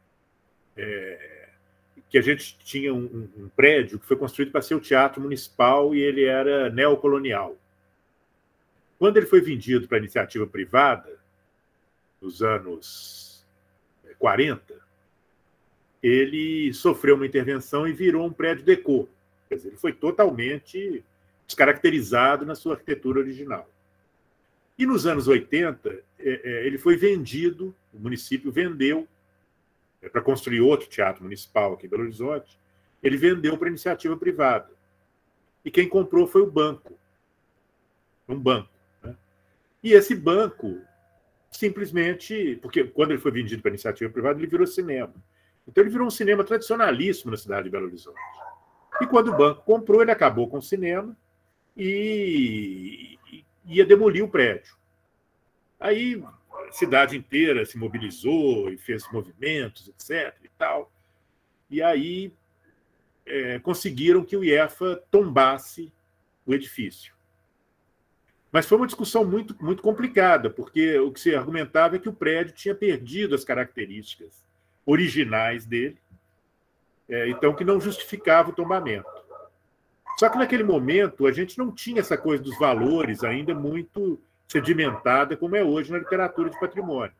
que a gente tinha um prédio que foi construído para ser o Teatro Municipal e ele era neocolonial. Quando ele foi vendido para a iniciativa privada, nos anos 40, ele sofreu uma intervenção e virou um prédio decor. Quer dizer, ele foi totalmente descaracterizado na sua arquitetura original. E nos anos 80, ele foi vendido, o município vendeu, para construir outro teatro municipal aqui em Belo Horizonte, ele vendeu para a iniciativa privada. E quem comprou foi o banco. Um banco. Né? E esse banco, simplesmente... Porque quando ele foi vendido para a iniciativa privada, ele virou cinema. Então, ele virou um cinema tradicionalíssimo na cidade de Belo Horizonte. E quando o banco comprou, ele acabou com o cinema e ia demolir o prédio. Aí... a cidade inteira se mobilizou e fez movimentos, etc. E tal. E aí conseguiram que o IEFA tombasse o edifício. Mas foi uma discussão muito, muito complicada, porque o que se argumentava é que o prédio tinha perdido as características originais dele, então que não justificava o tombamento. Só que naquele momento a gente não tinha essa coisa dos valores ainda muito sedimentada como é hoje na literatura de patrimônio.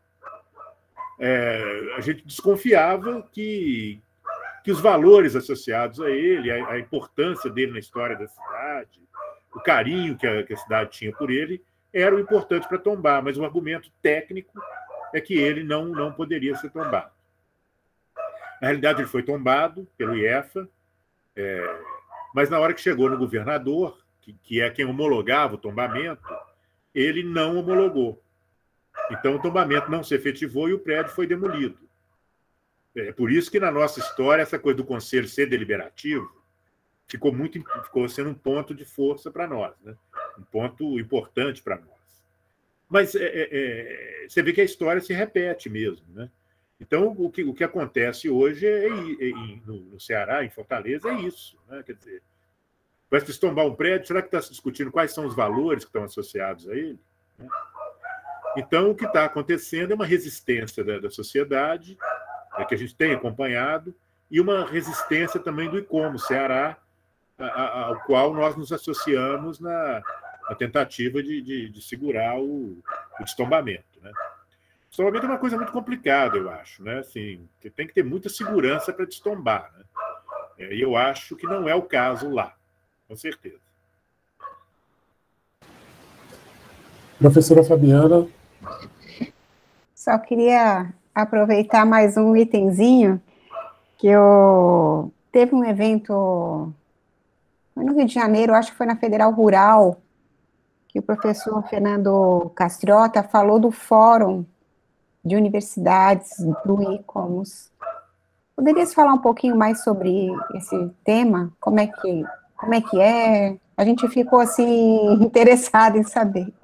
A gente desconfiava que os valores associados a ele, a importância dele na história da cidade, o carinho que a cidade tinha por ele, eram importantes para tombar, mas o argumento técnico é que ele não poderia ser tombado. Na realidade, ele foi tombado pelo IEFA, mas na hora que chegou no governador, que é quem homologava o tombamento, ele não homologou. Então, o tombamento não se efetivou e o prédio foi demolido. É por isso que, na nossa história, essa coisa do conselho ser deliberativo ficou sendo um ponto de força para nós, né? Um ponto importante para nós. Mas você vê que a história se repete mesmo. Né? Então, o que acontece hoje no Ceará, em Fortaleza, é isso. Né? Quer dizer, vai se tombar um prédio, será que está se discutindo quais são os valores que estão associados a ele? Então, o que está acontecendo é uma resistência da sociedade, que a gente tem acompanhado, e uma resistência também do ICOMOS Ceará, ao qual nós nos associamos na tentativa de segurar o destombamento. Né? O destombamento é uma coisa muito complicada, eu acho. Né? Assim, tem que ter muita segurança para destombar. Né? E eu acho que não é o caso lá. Com certeza. Professora Fabiana. Só queria aproveitar mais um itemzinho, que eu teve um evento foi no Rio de Janeiro, acho que foi na Federal Rural, que o professor Fernando Castriota falou do Fórum de Universidades do ICOMOS. Poderias falar um pouquinho mais sobre esse tema? Como é que é? A gente ficou, assim, interessado em saber.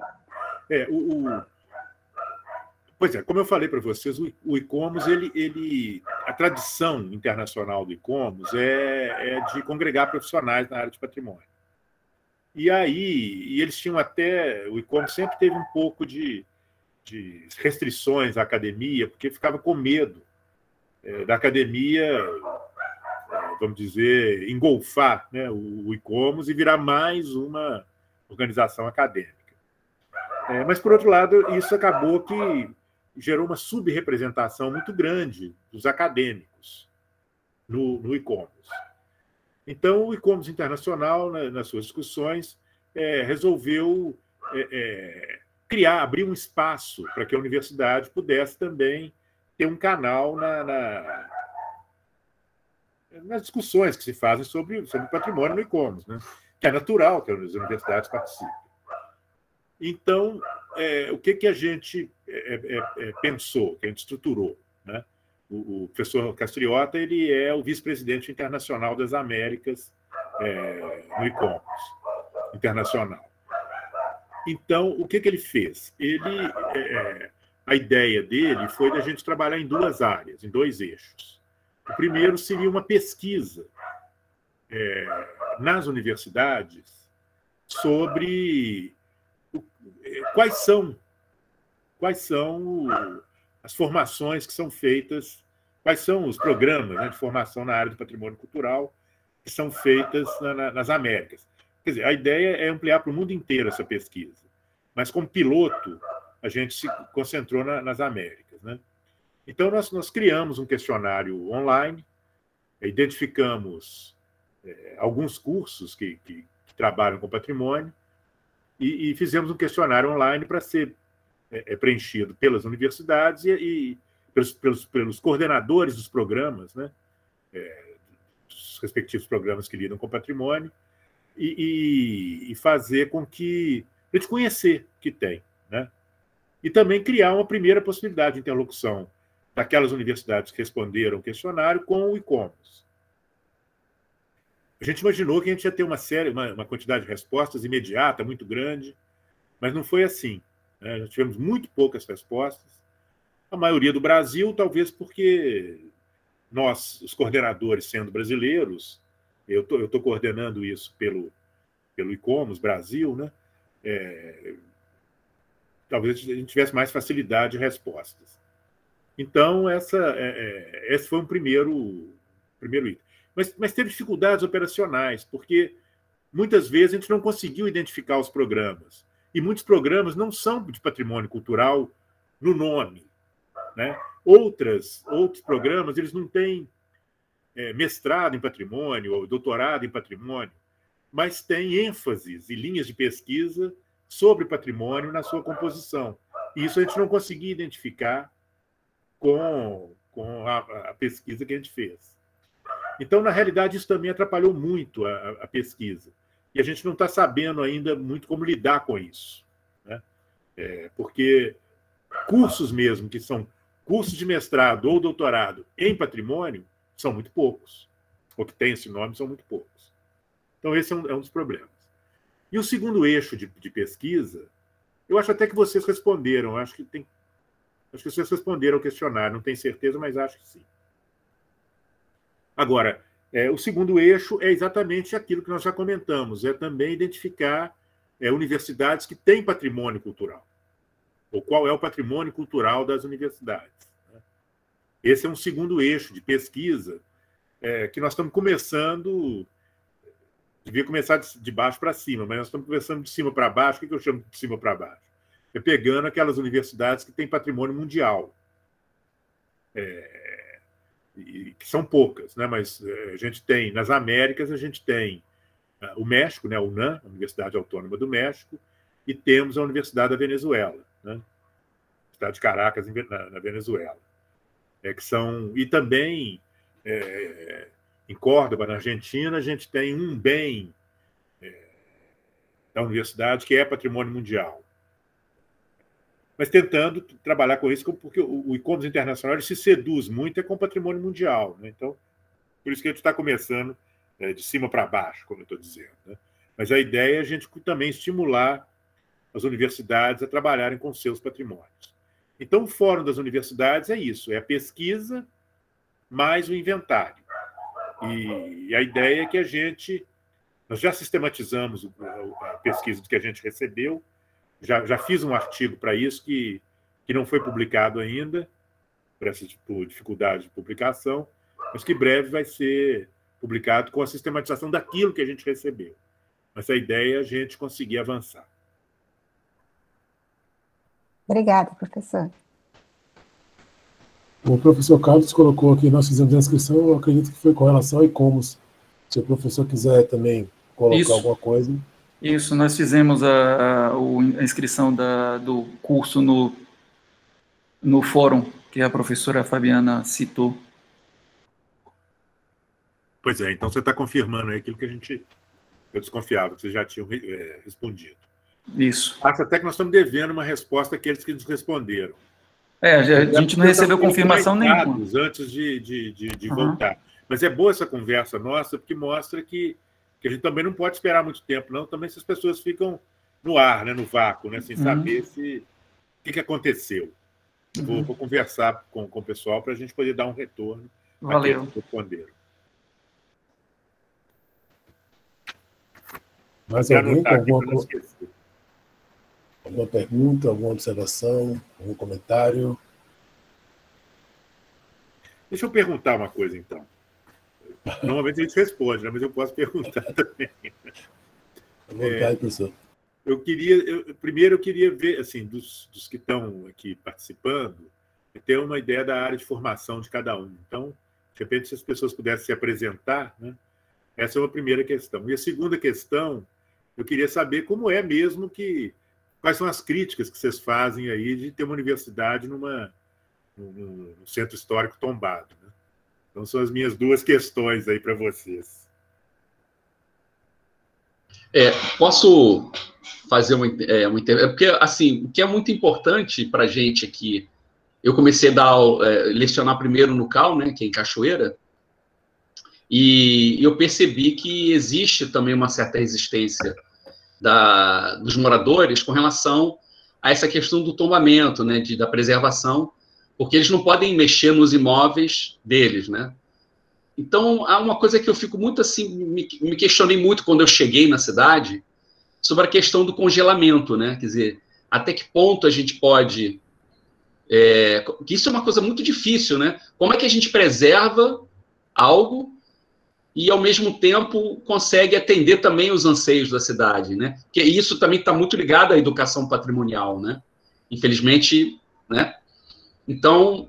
Pois é, como eu falei para vocês, o ICOMOS, a tradição internacional do ICOMOS é de congregar profissionais na área de patrimônio. E aí, eles tinham até... O ICOMOS sempre teve um pouco de restrições à academia, porque ficava com medo da academia, vamos dizer, engolfar, né, o ICOMOS e virar mais uma organização acadêmica. Mas, por outro lado, isso acabou que gerou uma subrepresentação muito grande dos acadêmicos no ICOMOS. Então, o ICOMOS Internacional, nas suas discussões, resolveu abrir um espaço para que a universidade pudesse também ter um canal nas discussões que se fazem sobre patrimônio no ICOMOS, né? Que é natural que as universidades participem. Então, o que a gente pensou, que a gente estruturou, né? O professor Castriota, ele é o vice-presidente internacional das Américas no ICOMOS internacional. Então, o que ele fez? A ideia dele foi da gente trabalhar em duas áreas, em dois eixos. O primeiro seria uma pesquisa nas universidades sobre quais são as formações que são feitas, quais são os programas, né, de formação na área do patrimônio cultural que são feitas nas Américas. Quer dizer, a ideia é ampliar para o mundo inteiro essa pesquisa, mas como piloto a gente se concentrou nas Américas, né? Então nós criamos um questionário online, identificamos alguns cursos que trabalham com patrimônio e fizemos um questionário online para ser preenchido pelas universidades e pelos coordenadores dos programas, né? Dos respectivos programas que lidam com patrimônio, e fazer com que a gente conhecer o que tem, né? E também criar uma primeira possibilidade de interlocução daquelas universidades que responderam o questionário com o ICOMOS. A gente imaginou que a gente ia ter uma quantidade de respostas imediata, muito grande, mas não foi assim, né? Nós tivemos muito poucas respostas, a maioria do Brasil, talvez porque nós, os coordenadores, sendo brasileiros, eu estou coordenando isso pelo ICOMOS Brasil, né? Talvez a gente tivesse mais facilidade de respostas. Então, esse foi um primeiro item. Mas teve dificuldades operacionais, porque muitas vezes a gente não conseguiu identificar os programas. E muitos programas não são de patrimônio cultural no nome, né? Outros programas, eles não têm mestrado em patrimônio ou doutorado em patrimônio, mas têm ênfases e linhas de pesquisa sobre patrimônio na sua composição. E isso a gente não conseguia identificar com a pesquisa que a gente fez. Então, na realidade, isso também atrapalhou muito a pesquisa. E a gente não está sabendo ainda muito como lidar com isso, né? Porque cursos mesmo, que são cursos de mestrado ou doutorado em patrimônio, são muito poucos. Ou que têm esse nome, são muito poucos. Então, esse é um dos problemas. E o segundo eixo de pesquisa, eu acho até que vocês responderam, acho que vocês responderam ao questionário, não tenho certeza, mas acho que sim. Agora, o segundo eixo é exatamente aquilo que nós já comentamos, é também identificar universidades que têm patrimônio cultural, ou qual é o patrimônio cultural das universidades, né? Esse é um segundo eixo de pesquisa que nós estamos começando, devia começar de baixo para cima, mas nós estamos começando de cima para baixo. O que eu chamo de cima para baixo? Pegando aquelas universidades que têm patrimônio mundial, que são poucas, né? Mas a gente tem, nas Américas, a gente tem o México, né? A UNAM, a Universidade Autônoma do México, e temos a Universidade da Venezuela, né? Cidade de Caracas, na Venezuela. E também, em Córdoba, na Argentina, a gente tem um bem da universidade que é patrimônio mundial. Mas tentando trabalhar com isso, porque o e-commerce internacional ele se seduz muito com o patrimônio mundial, né? Então, por isso que a gente está começando de cima para baixo, como eu estou dizendo, né? Mas a ideia é a gente também estimular as universidades a trabalharem com seus patrimônios. Então, o Fórum das Universidades é isso, é a pesquisa mais o inventário. E a ideia é que nós já sistematizamos a pesquisa que a gente recebeu, já fiz um artigo para isso que não foi publicado ainda, por essa dificuldade de publicação, mas que breve vai ser publicado com a sistematização daquilo que a gente recebeu. Mas a ideia é a gente conseguir avançar. Obrigada, professor. O professor Carlos colocou aqui, nós fizemos a inscrição, eu acredito que foi com relação a e-commerce. Se o professor quiser também colocar alguma coisa. Isso, nós fizemos a inscrição do curso no fórum, que a professora Fabiana citou. Pois é, então você está confirmando aí aquilo que eu desconfiava, que vocês já tinham respondido. Isso. Acho até que nós estamos devendo uma resposta àqueles que nos responderam. A gente não recebeu confirmação nenhuma. Antes de voltar. Mas é boa essa conversa nossa, porque mostra que a gente também não pode esperar muito tempo, não. Também se as pessoas ficam no ar, né, no vácuo, né, sem saber o que aconteceu. Vou conversar com o pessoal para a gente poder dar um retorno. Valeu. Responderam. Mais alguém com alguma pergunta, alguma observação, algum comentário? Deixa eu perguntar uma coisa, então. Normalmente a gente responde, né? Mas eu posso perguntar também. À vontade, professor. Primeiro eu queria ver, assim, dos que estão aqui participando, ter uma ideia da área de formação de cada um. Então, de repente, se as pessoas pudessem se apresentar, né? Essa é uma primeira questão. E a segunda questão, eu queria saber como é mesmo quais são as críticas que vocês fazem aí de ter uma universidade num centro histórico tombado, né? Então, são as minhas duas questões aí para vocês. Posso fazer porque, assim, o que é muito importante para a gente aqui, eu comecei a lecionar primeiro no CAL, né, que é em Cachoeira, e eu percebi que existe também uma certa resistência dos moradores com relação a essa questão do tombamento, né, da preservação, porque eles não podem mexer nos imóveis deles, né? Então, há uma coisa que eu fico muito assim, me questionei muito quando eu cheguei na cidade, sobre a questão do congelamento, né? Quer dizer, até que ponto a gente pode... que isso é uma coisa muito difícil, né? Como é que a gente preserva algo e, ao mesmo tempo, consegue atender também os anseios da cidade, né? Porque isso também está muito ligado à educação patrimonial, né? Infelizmente, né? Então,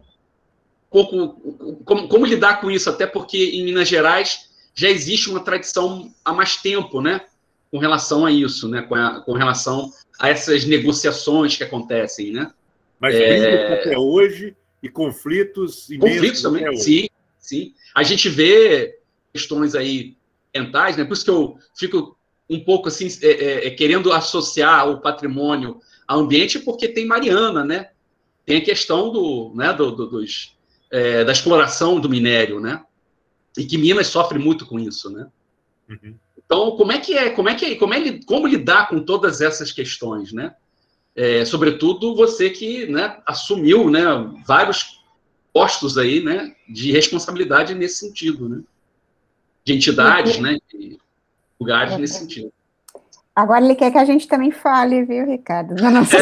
como lidar com isso? Até porque, em Minas Gerais, já existe uma tradição há mais tempo, né? Com relação a isso, né? Com relação a essas negociações que acontecem, né? Mas brigas até hoje e conflitos imensos. Conflitos também, sim, sim. A gente vê questões aí ambientais, né? Por isso que eu fico um pouco assim, querendo associar o patrimônio ao ambiente, porque tem Mariana, né? Tem a questão da exploração do minério, né? E que Minas sofre muito com isso, né? Uhum. Então, como lidar com todas essas questões, né? Sobretudo você que, né, assumiu, né, vários postos aí, né, de responsabilidade nesse sentido, né? De entidades, né, de lugares nesse sentido. Agora ele quer que a gente também fale, viu, Ricardo?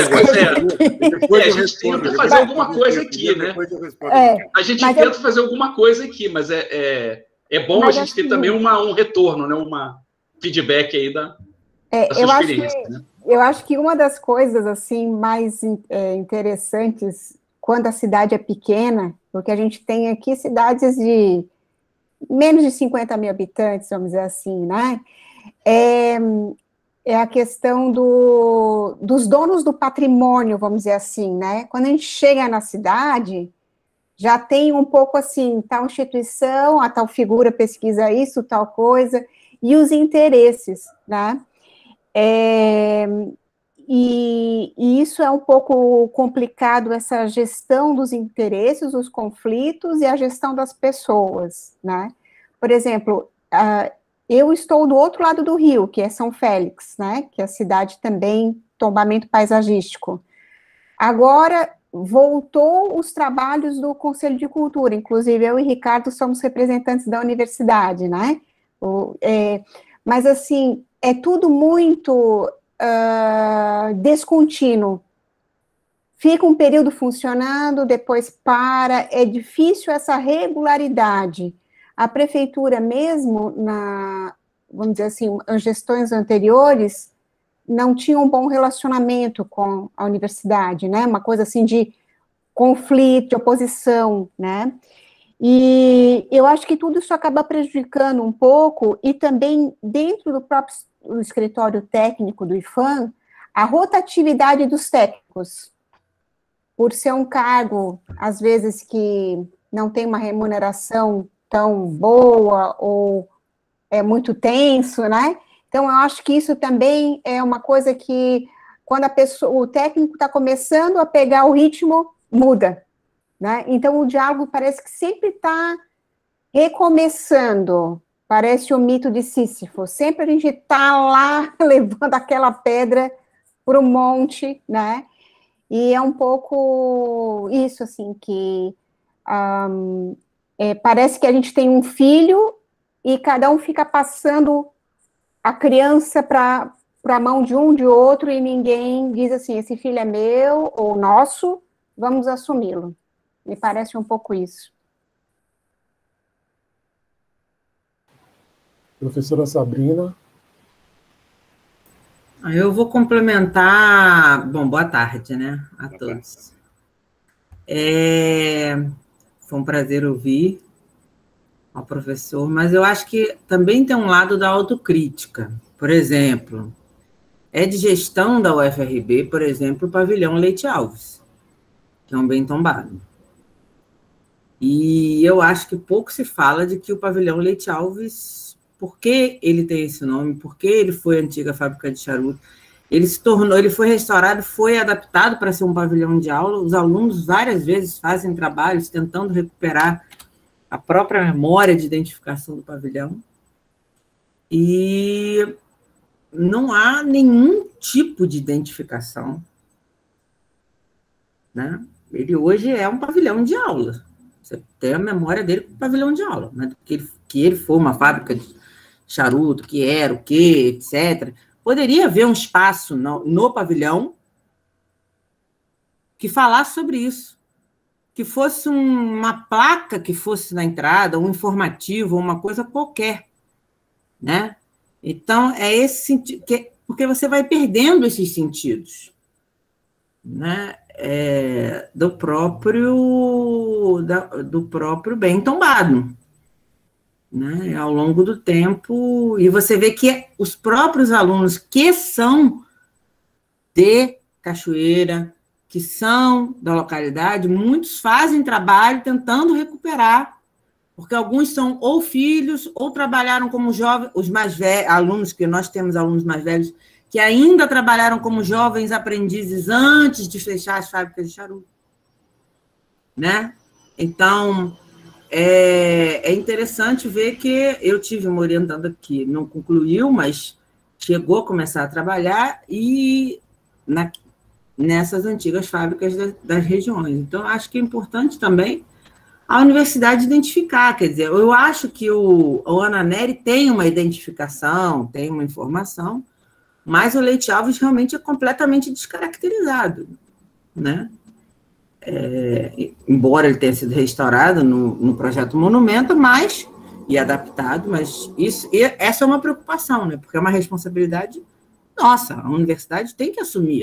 A gente tenta fazer alguma coisa aqui, né? A gente tenta fazer alguma coisa aqui, mas é bom a gente ter também um retorno, né? Uma feedback aí da sua experiência, né? Eu acho que uma das coisas assim mais interessantes quando a cidade é pequena, porque a gente tem aqui cidades de menos de 50 mil habitantes, vamos dizer assim, né? é a questão dos donos do patrimônio, vamos dizer assim, né? Quando a gente chega na cidade, já tem um pouco assim, tal instituição, a tal figura pesquisa isso, tal coisa, e os interesses, né? E isso é um pouco complicado, essa gestão dos interesses, os conflitos e a gestão das pessoas, né? Por exemplo, eu estou do outro lado do rio, que é São Félix, né? Que é a cidade também, tombamento paisagístico. Agora, voltou os trabalhos do Conselho de Cultura, inclusive eu e Ricardo somos representantes da universidade, né? Mas, assim, é tudo muito descontínuo. Fica um período funcionando, depois para, é difícil essa regularidade. A prefeitura mesmo, vamos dizer assim, as gestões anteriores, não tinha um bom relacionamento com a universidade, né? Uma coisa assim de conflito, de oposição, né? E eu acho que tudo isso acaba prejudicando um pouco, e também dentro do próprio escritório técnico do IPHAN, a rotatividade dos técnicos, por ser um cargo, às vezes, que não tem uma remuneração tão boa, ou é muito tenso, né? Então, eu acho que isso também é uma coisa que, quando o técnico está começando a pegar o ritmo, muda, né? Então, o diálogo parece que sempre está recomeçando, parece o mito de Sísifo, sempre a gente está lá levando aquela pedra para o monte, né? E é um pouco isso, assim, que parece que a gente tem um filho e cada um fica passando a criança para a mão de um, de outro, e ninguém diz assim, esse filho é meu ou nosso, vamos assumi-lo. Me parece um pouco isso. Professora Sabrina. Eu vou complementar. Bom, boa tarde, né, a todos. Foi um prazer ouvir ao professor, mas eu acho que também tem um lado da autocrítica. Por exemplo, é de gestão da UFRB, por exemplo, o pavilhão Leite Alves, que é um bem tombado. E eu acho que pouco se fala de que o pavilhão Leite Alves, por que ele tem esse nome, por que ele foi a antiga fábrica de charuto, ele foi restaurado, foi adaptado para ser um pavilhão de aula. Os alunos várias vezes fazem trabalhos tentando recuperar a própria memória de identificação do pavilhão. E não há nenhum tipo de identificação, né? Ele hoje é um pavilhão de aula. Você tem a memória dele como pavilhão de aula, né? Que ele foi uma fábrica de charuto, que era o quê, etc. Poderia haver um espaço no pavilhão que falasse sobre isso, que fosse uma placa que fosse na entrada, um informativo, uma coisa qualquer, né? Então, é esse sentido, porque você vai perdendo esses sentidos, né? Do próprio bem tombado, né? Ao longo do tempo, e você vê que os próprios alunos que são de Cachoeira, que são da localidade, muitos fazem trabalho tentando recuperar, porque alguns são ou filhos, ou trabalharam como jovens, os mais velhos, alunos, que nós temos alunos mais velhos, que ainda trabalharam como jovens aprendizes antes de fechar as fábricas de charuto, né? Então, é interessante ver que eu tive uma orientanda que não concluiu, mas chegou a começar a trabalhar e nessas antigas fábricas das regiões. Então, acho que é importante também a universidade identificar, quer dizer, eu acho que o Ananeri tem uma identificação, tem uma informação, mas o Leite Alves realmente é completamente descaracterizado, né? Embora ele tenha sido restaurado no projeto Monumento, e adaptado, mas essa é uma preocupação, né? Porque é uma responsabilidade nossa, a universidade tem que assumir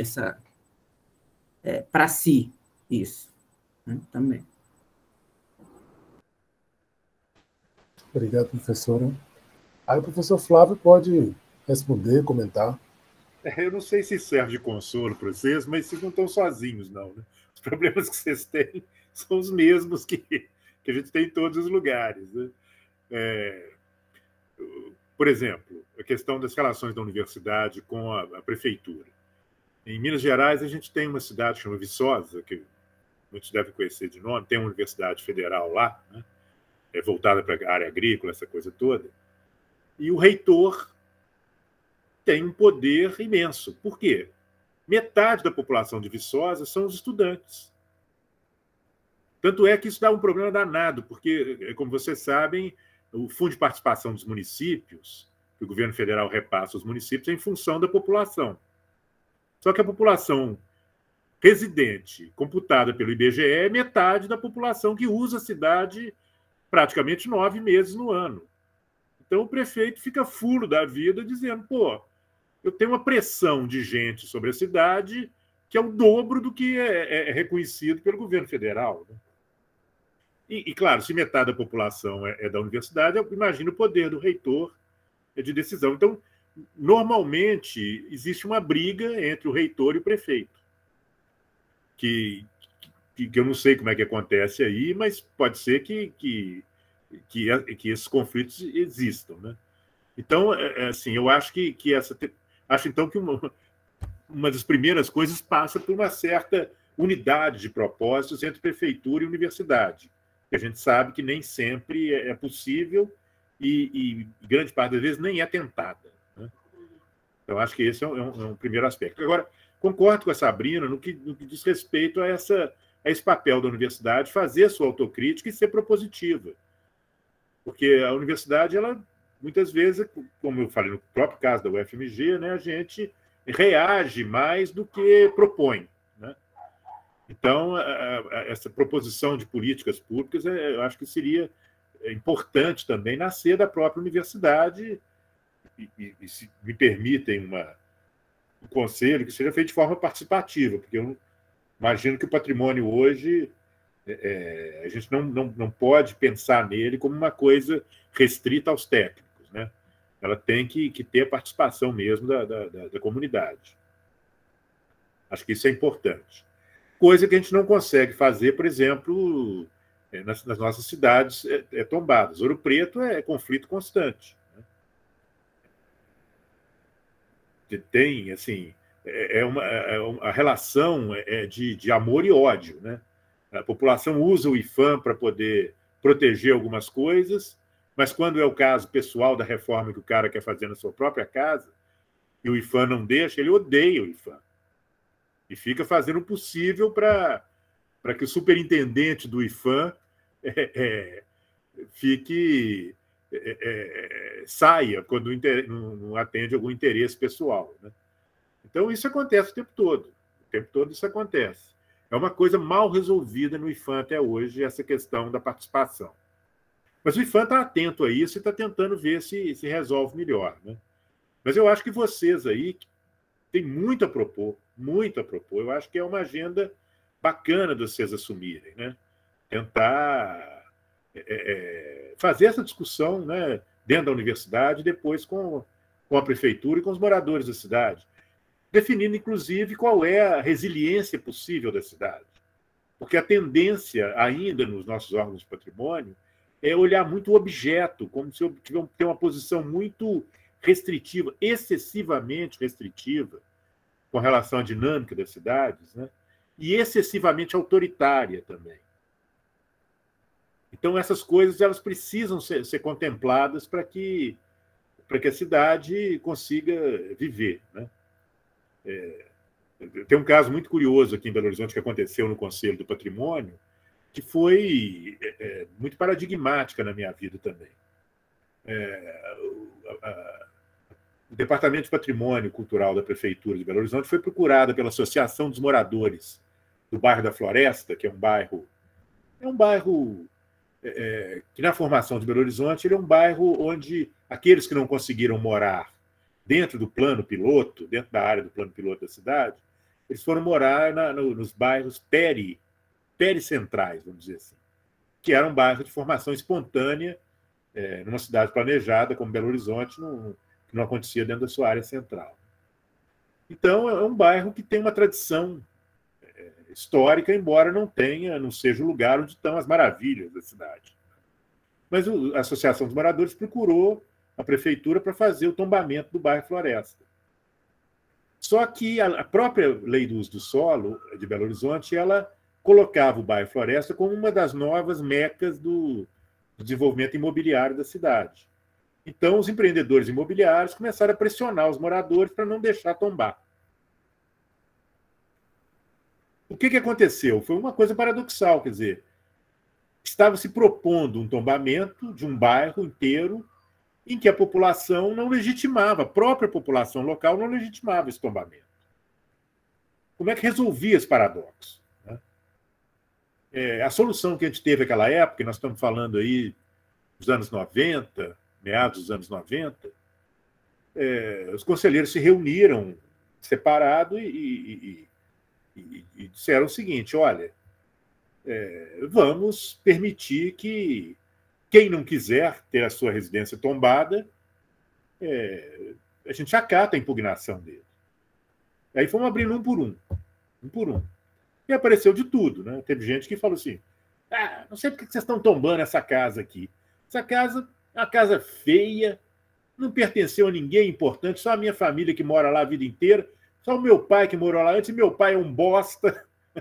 para si isso, né? Também. Obrigado, professora. Aí o professor Flávio pode responder, comentar. Eu não sei se serve de consolo para vocês, mas vocês não estão sozinhos, não. Né? Os problemas que vocês têm são os mesmos que a gente tem em todos os lugares. Né? Por exemplo, a questão das relações da universidade com a prefeitura. Em Minas Gerais, a gente tem uma cidade que chama Viçosa, que muitos devem conhecer de nome, tem uma universidade federal lá, né? Voltada para a área agrícola, essa coisa toda. E o reitor tem um poder imenso. Por quê? Metade da população de Viçosa são os estudantes. Tanto é que isso dá um problema danado, porque, como vocês sabem, o Fundo de Participação dos Municípios, que o governo federal repassa aos municípios, é em função da população. Só que a população residente, computada pelo IBGE, é metade da população que usa a cidade praticamente 9 meses no ano. Então, o prefeito fica fulo da vida dizendo, pô, eu tenho uma pressão de gente sobre a cidade que é o dobro do que é reconhecido pelo governo federal. Né? E, claro, se metade da população é da universidade, eu imagino o poder do reitor de decisão. Então, normalmente, existe uma briga entre o reitor e o prefeito, que eu não sei como é que acontece aí, mas pode ser que esses conflitos existam. Né? Então, assim, eu acho acho então que uma das primeiras coisas passa por uma certa unidade de propósitos entre prefeitura e universidade, que a gente sabe que nem sempre é possível e grande parte das vezes nem é tentada. Né? Então, acho que esse é um primeiro aspecto. Agora, concordo com a Sabrina no que diz respeito a esse papel da universidade, fazer a sua autocrítica e ser propositiva. Porque a universidade, ela muitas vezes, como eu falei no próprio caso da UFMG, né, a gente reage mais do que propõe. Né? Então, essa proposição de políticas públicas, eu acho que seria importante também nascer da própria universidade e se me permitem um conselho, que seja feito de forma participativa, porque eu imagino que o patrimônio hoje, a gente não pode pensar nele como uma coisa restrita aos técnicos. Né? Ela tem que ter a participação mesmo da comunidade. Acho que isso é importante. Coisa que a gente não consegue fazer, por exemplo, nas nossas cidades tombadas. Ouro Preto é conflito constante. Né? Tem, assim, a relação de amor e ódio. Né? A população usa o IPHAN para poder proteger algumas coisas, mas quando é o caso pessoal da reforma que o cara quer fazer na sua própria casa, e o IPHAN não deixa, ele odeia o IPHAN. E fica fazendo o possível para que o superintendente do IPHAN saia quando não atende algum interesse pessoal. Né? Então, isso acontece o tempo todo. O tempo todo isso acontece. É uma coisa mal resolvida no IPHAN até hoje, essa questão da participação. Mas o IPHAN está atento a isso e está tentando ver se resolve melhor. Né? Mas eu acho que vocês aí têm muito a propor, muito a propor. Eu acho que é uma agenda bacana de vocês assumirem. Né? Tentar fazer essa discussão, né, dentro da universidade, depois com a prefeitura e com os moradores da cidade, definindo, inclusive, qual é a resiliência possível da cidade. Porque a tendência, ainda nos nossos órgãos de patrimônio, é olhar muito o objeto, como se eu tivesse ter uma posição muito restritiva, excessivamente restritiva, com relação à dinâmica das cidades, né? E excessivamente autoritária também. Então, essas coisas elas precisam ser contempladas para que a cidade consiga viver. Né? Tem um caso muito curioso aqui em Belo Horizonte que aconteceu no Conselho do Patrimônio, que foi muito paradigmática na minha vida também. O Departamento de Patrimônio Cultural da Prefeitura de Belo Horizonte foi procurada pela Associação dos Moradores do bairro da Floresta, que é um bairro que, na formação de Belo Horizonte, ele é um bairro onde aqueles que não conseguiram morar dentro do plano piloto, dentro da área do plano piloto da cidade, eles foram morar nos bairros pericentrais, vamos dizer assim, que era um bairro de formação espontânea, numa cidade planejada como Belo Horizonte, que não acontecia dentro da sua área central. Então, é um bairro que tem uma tradição histórica, embora não seja o lugar onde estão as maravilhas da cidade. Mas a Associação dos Moradores procurou a prefeitura para fazer o tombamento do bairro Floresta. Só que a própria lei do uso do solo de Belo Horizonte, ela colocava o bairro Floresta como uma das novas mecas do desenvolvimento imobiliário da cidade. Então, os empreendedores imobiliários começaram a pressionar os moradores para não deixar tombar. O que aconteceu? Foi uma coisa paradoxal, quer dizer, estava se propondo um tombamento de um bairro inteiro em que a população não legitimava, a própria população local não legitimava esse tombamento. Como é que resolvia esse paradoxo? A solução que a gente teve naquela época, nós estamos falando aí dos anos 90, meados dos anos 90, os conselheiros se reuniram separado e disseram o seguinte: olha, vamos permitir que quem não quiser ter a sua residência tombada, a gente acata a impugnação dele. Aí fomos abrindo um por um. E apareceu de tudo, né? Teve gente que falou assim: não sei por que vocês estão tombando essa casa aqui. Essa casa é uma casa feia, não pertenceu a ninguém importante, só a minha família que mora lá a vida inteira, só o meu pai que morou lá antes, e meu pai é um bosta.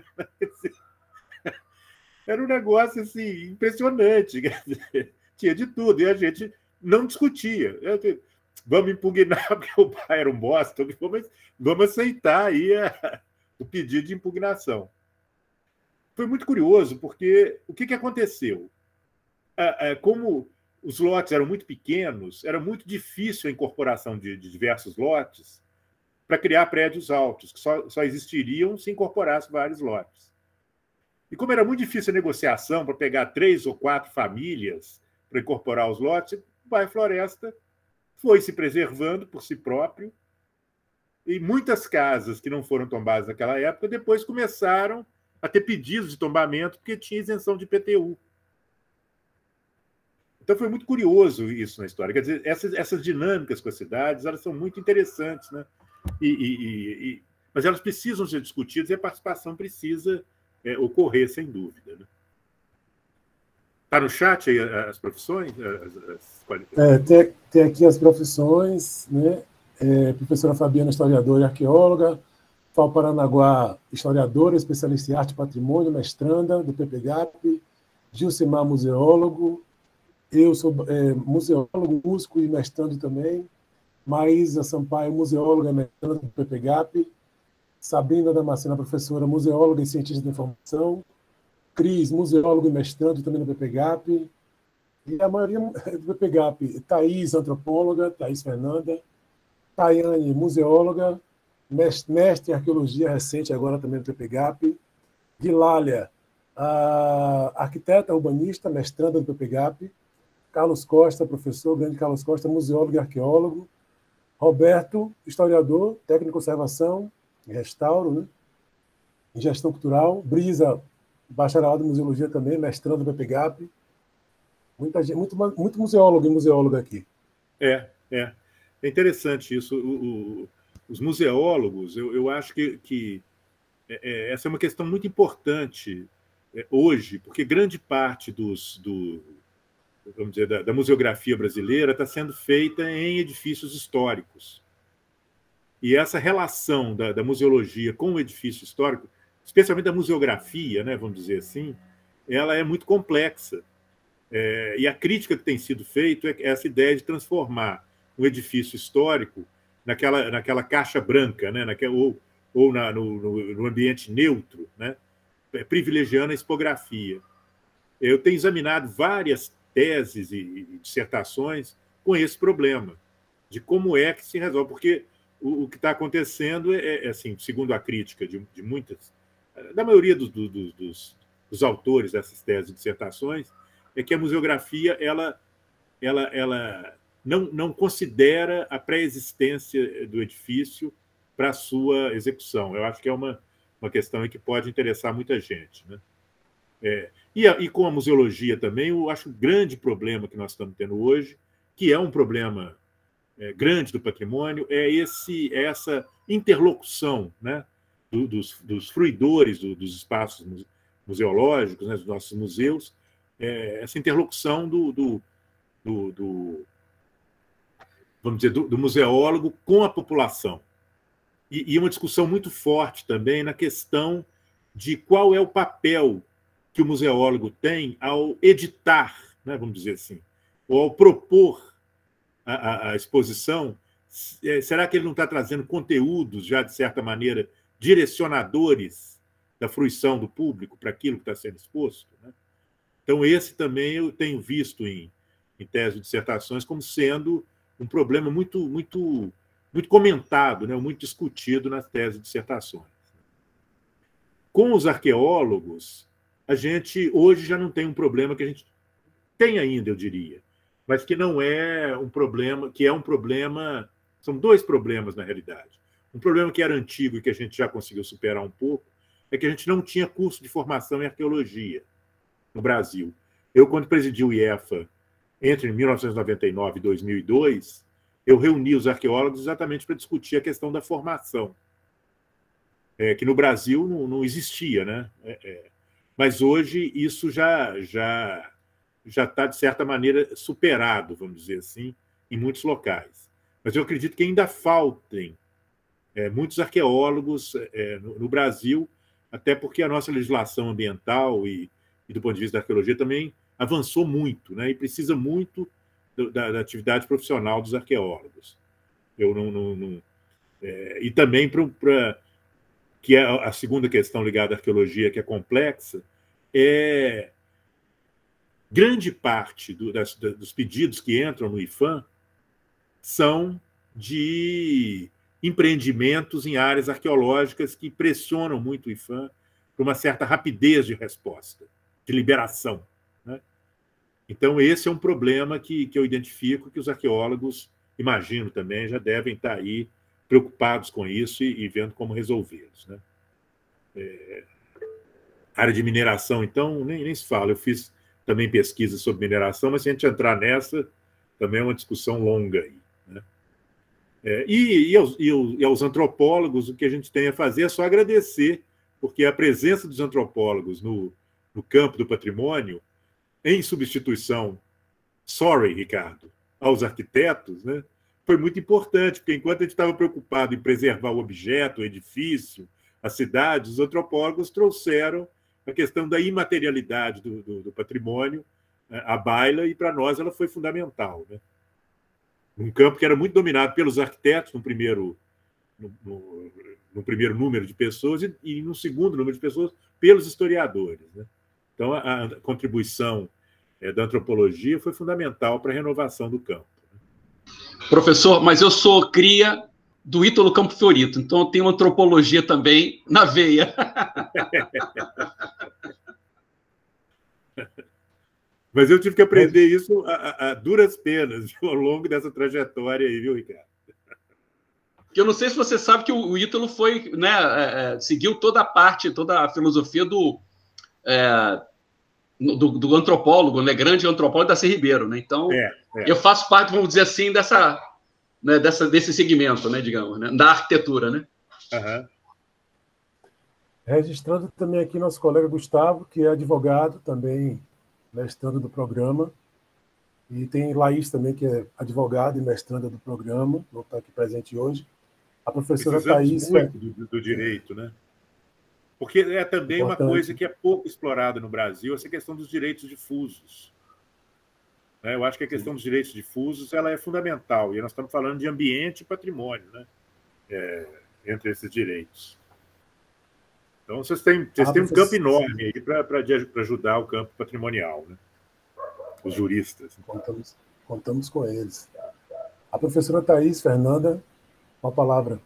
Era um negócio assim, impressionante. Tinha de tudo, e a gente não discutia. Vamos impugnar porque o pai era um bosta, vamos aceitar aí o pedido de impugnação. Foi muito curioso, porque o que aconteceu? Como os lotes eram muito pequenos, era muito difícil a incorporação de diversos lotes para criar prédios altos, que só existiriam se incorporasse vários lotes. E como era muito difícil a negociação para pegar 3 ou 4 famílias para incorporar os lotes, o bairro Floresta foi se preservando por si próprio, e muitas casas que não foram tombadas naquela época depois começaram a ter pedidos de tombamento porque tinha isenção de IPTU. Então foi muito curioso isso na história. Quer dizer, essas dinâmicas com as cidades, elas são muito interessantes, né? Mas elas precisam ser discutidas e a participação precisa ocorrer, sem dúvida. Né? Está no chat aí as profissões? Tem aqui as profissões, né? Professora Fabiana, historiadora e arqueóloga. Fal Paranaguá, historiadora, especialista em arte e patrimônio, mestranda do PPGAP. Gilcimar, museólogo. Eu sou museólogo, músico e mestrando também. Maísa Sampaio, museóloga e mestranda do PPGAP. Sabrina Damascena, professora, museóloga e cientista da informação. Cris, museólogo e mestrando também no PPGAP. E a maioria do PPGAP. Thaís, antropóloga, Thaís Fernanda. Tayane, museóloga, mestre em arqueologia recente, agora também no PPGAP. Guilália, arquiteta urbanista, mestranda do PPGAP. Carlos Costa, professor, grande Carlos Costa, museólogo e arqueólogo. Roberto, historiador, técnico de conservação e restauro, né? Em gestão cultural. Brisa, bacharelado em museologia também, mestrando do PPGAP. Muita gente, muito museólogo e museóloga aqui. É interessante isso. Os museólogos, eu acho que essa é uma questão muito importante hoje, porque grande parte vamos dizer, da museografia brasileira está sendo feita em edifícios históricos. E essa relação da museologia com o edifício histórico, especialmente da museografia, né, vamos dizer assim, ela é muito complexa. E a crítica que tem sido feita é essa ideia de transformar um edifício histórico naquela caixa branca, né, ou no ambiente neutro, né, privilegiando a expografia. Eu tenho examinado várias teses e dissertações com esse problema, de como é que se resolve, porque o que está acontecendo assim, segundo a crítica de muitas, da maioria dos autores dessas teses e dissertações, é que a museografia ela não considera a pré-existência do edifício para a sua execução. Eu acho que é uma questão que pode interessar muita gente, né? E com a museologia também, eu acho o grande problema que nós estamos tendo hoje, que é um problema grande do patrimônio, essa interlocução, né, dos fruidores dos espaços museológicos, né, dos nossos museus, essa interlocução vamos dizer, do museólogo com a população. E uma discussão muito forte também na questão de qual é o papel que o museólogo tem ao editar, né, vamos dizer assim, ou ao propor a exposição. Será que ele não está trazendo conteúdos, já de certa maneira, direcionadores da fruição do público para aquilo que está sendo exposto, né? Então, esse também eu tenho visto em tese de dissertações como sendo um problema muito, muito, muito comentado, né, muito discutido nas teses de dissertações. Com os arqueólogos, a gente hoje já não tem um problema que a gente tem ainda, eu diria, mas que não é um problema, que é um problema, são dois problemas na realidade. Um problema que era antigo e que a gente já conseguiu superar um pouco é que a gente não tinha curso de formação em arqueologia no Brasil. Eu, quando presidi o IEFA entre 1999 e 2002, eu reuni os arqueólogos exatamente para discutir a questão da formação, que no Brasil não existia, né? Mas hoje isso já está, de certa maneira, superado, vamos dizer assim, em muitos locais. Mas eu acredito que ainda faltem muitos arqueólogos no Brasil, até porque a nossa legislação ambiental e do ponto de vista da arqueologia também avançou muito, né? E precisa muito da atividade profissional dos arqueólogos. E também que é a segunda questão ligada à arqueologia, que é complexa, grande parte dos pedidos que entram no IPHAN são de empreendimentos em áreas arqueológicas que pressionam muito o IPHAN por uma certa rapidez de resposta, de liberação, né? Então, esse é um problema que eu identifico, que os arqueólogos, imagino também, já devem estar aí preocupados com isso e vendo como resolvê-los, né? Área de mineração, então, nem se fala. Eu fiz também pesquisa sobre mineração, mas se a gente entrar nessa, também é uma discussão longa aí, né? E aos antropólogos, o que a gente tem a fazer é só agradecer, porque a presença dos antropólogos no campo do patrimônio, em substituição, Ricardo, aos arquitetos, né, foi muito importante, porque enquanto a gente estava preocupado em preservar o objeto, o edifício, a cidade, os antropólogos trouxeram a questão da imaterialidade do patrimônio à baila, e para nós ela foi fundamental, né? Um campo que era muito dominado pelos arquitetos no primeiro número de pessoas e no segundo número de pessoas pelos historiadores, né? Então, a contribuição da antropologia foi fundamental para a renovação do campo. Professor, mas eu sou cria do Ítalo Campo Fiorito, então eu tenho antropologia também na veia. Mas eu tive que aprender isso a duras penas ao longo dessa trajetória aí, viu, Ricardo? Eu não sei se você sabe que o Ítalo foi, né, seguiu toda a filosofia do antropólogo, né, grande antropólogo Darcy Ribeiro, né? Então, eu faço parte, vamos dizer assim, desse segmento, né, digamos, né, da arquitetura, né? Uhum. Registrando também aqui nosso colega Gustavo, que é advogado, também mestrando do programa, e tem Laís também, que é advogada e mestranda do programa, não está aqui presente hoje. A professora Thaís... muito do direito, né? Porque é também importante. Uma coisa que é pouco explorada no Brasil, essa questão dos direitos difusos. Eu acho que a questão dos direitos difusos ela é fundamental, e nós estamos falando de ambiente e patrimônio, né? Entre esses direitos. Então, vocês têm um campo enorme aí para ajudar o campo patrimonial, né? Os juristas. Contamos com eles. A professora Thaís Fernanda, com a palavra.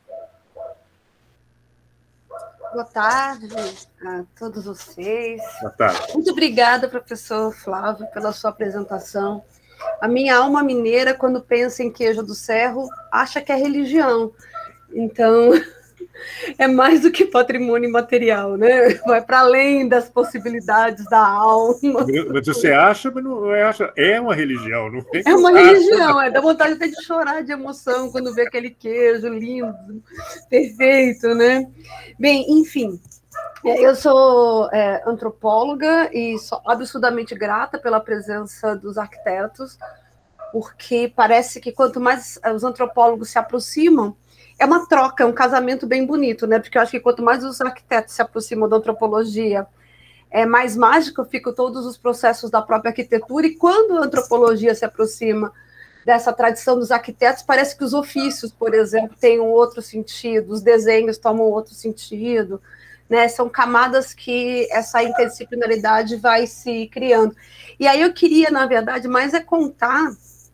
Boa tarde a todos vocês. Boa tarde. Muito obrigada, professor Flávio, pela sua apresentação. A minha alma mineira, quando pensa em queijo do Cerro, acha que é religião. Então, é mais do que patrimônio imaterial, né? Vai para além das possibilidades da alma. Mas você acha, mas não acha. É uma religião, não é? É uma religião, dá vontade até de chorar de emoção quando vê aquele queijo lindo, perfeito, né? Bem, enfim, eu sou antropóloga e sou absurdamente grata pela presença dos arquitetos, porque parece que quanto mais os antropólogos se aproximam, é uma troca, é um casamento bem bonito, né? Porque eu acho que quanto mais os arquitetos se aproximam da antropologia, mais mágico ficam todos os processos da própria arquitetura, e quando a antropologia se aproxima dessa tradição dos arquitetos, parece que os ofícios, por exemplo, têm um outro sentido, os desenhos tomam outro sentido, né? São camadas que essa interdisciplinaridade vai se criando. E aí eu queria, na verdade, mais contar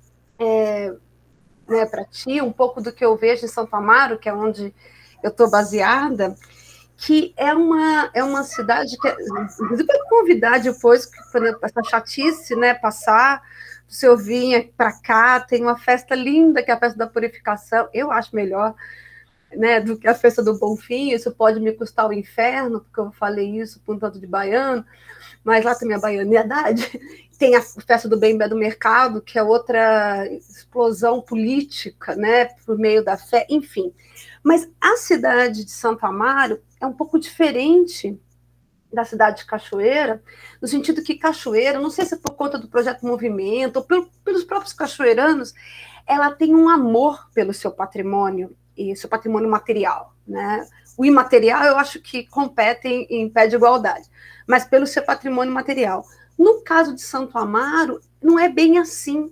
para ti um pouco do que eu vejo em Santo Amaro, que é onde eu estou baseada, que é uma cidade que, inclusive, eu convidar depois, quando essa chatice, né, passar, se eu vir para cá, tem uma festa linda, que é a festa da Purificação, eu acho melhor, né, do que a festa do Bonfim. Isso pode me custar o inferno, porque eu falei isso com um tanto de baiano, mas lá tem a baianidade. Tem a festa do Bem do Mercado, que é outra explosão política, né, por meio da fé, enfim. Mas a cidade de Santo Amaro é um pouco diferente da cidade de Cachoeira, no sentido que Cachoeira, não sei se é por conta do projeto Movimento, ou pelos próprios cachoeiranos, ela tem um amor pelo seu patrimônio, e seu patrimônio material, né? O imaterial, eu acho que competem em pé de igualdade, mas pelo seu patrimônio material. No caso de Santo Amaro, não é bem assim.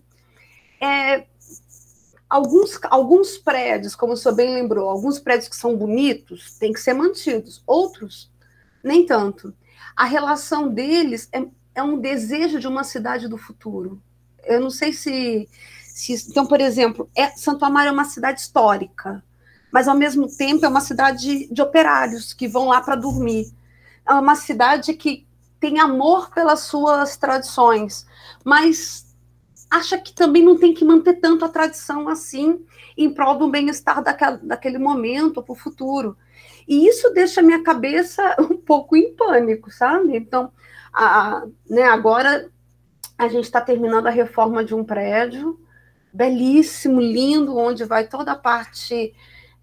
Alguns prédios, como o senhor bem lembrou, alguns prédios que são bonitos têm que ser mantidos, outros nem tanto. A relação deles é um desejo de uma cidade do futuro. Eu não sei se então, por exemplo, Santo Amaro é uma cidade histórica, mas ao mesmo tempo é uma cidade de operários que vão lá para dormir. É uma cidade que tem amor pelas suas tradições, mas acha que também não tem que manter tanto a tradição assim, em prol do bem-estar daquele momento para o futuro. E isso deixa a minha cabeça um pouco em pânico, sabe? Então, né, agora a gente está terminando a reforma de um prédio belíssimo, lindo, onde vai toda a parte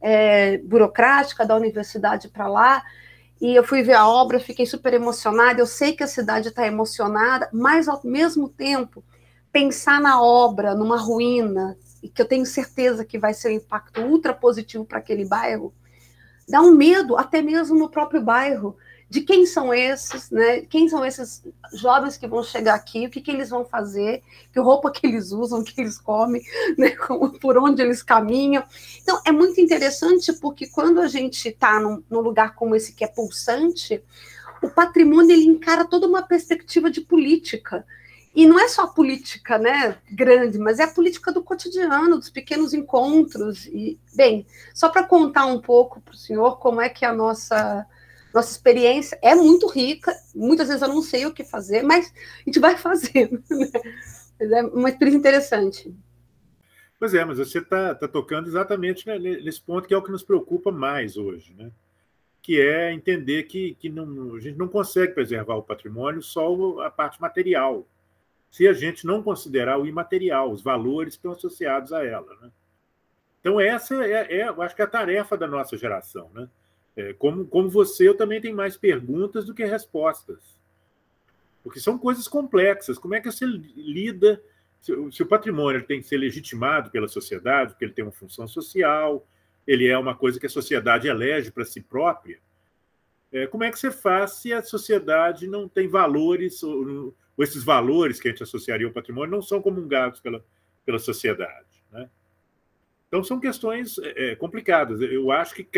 burocrática da universidade para lá, e eu fui ver a obra, fiquei super emocionada. Eu sei que a cidade está emocionada, mas ao mesmo tempo pensar na obra, numa ruína, e que eu tenho certeza que vai ser um impacto ultra positivo para aquele bairro, dá um medo, até mesmo no próprio bairro, de quem são esses, né? Quem são esses jovens que vão chegar aqui, o que eles vão fazer, que roupa que eles usam, o que eles comem, né? Por onde eles caminham. Então, é muito interessante, porque quando a gente está num lugar como esse, que é pulsante, o patrimônio ele encara toda uma perspectiva de política. E não é só a política, né, grande, mas é a política do cotidiano, dos pequenos encontros. E, bem, só para contar um pouco para o senhor como é que a nossa experiência é muito rica, muitas vezes eu não sei o que fazer, mas a gente vai fazendo. Né? É uma experiência interessante. Pois é, mas você está tocando exatamente nesse ponto que é o que nos preocupa mais hoje, né? Que é entender que a gente não consegue preservar o patrimônio só a parte material, se a gente não considerar o imaterial, os valores que estão associados a ela. Né? Então, essa eu acho que é a tarefa da nossa geração. Né? Como você, eu também tenho mais perguntas do que respostas. Porque são coisas complexas. Como é que você lida... Se o patrimônio tem que ser legitimado pela sociedade, porque ele tem uma função social, ele é uma coisa que a sociedade elege para si própria, como é que você faz se a sociedade não tem valores, ou esses valores que a gente associaria ao patrimônio não são comungados pela sociedade? Né? Então, são questões complicadas. Eu acho que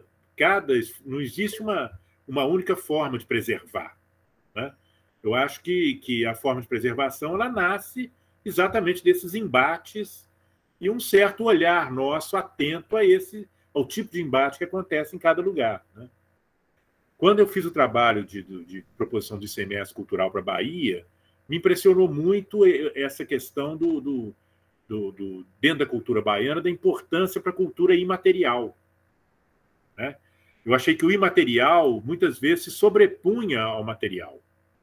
não existe uma única forma de preservar. Né? Eu acho que a forma de preservação ela nasce exatamente desses embates e um certo olhar nosso atento ao tipo de embate que acontece em cada lugar. Né? Quando eu fiz o trabalho de proposição de ICMS cultural para a Bahia, me impressionou muito essa questão dentro da cultura baiana, da importância para a cultura imaterial. Né? Eu achei que o imaterial, muitas vezes, se sobrepunha ao material.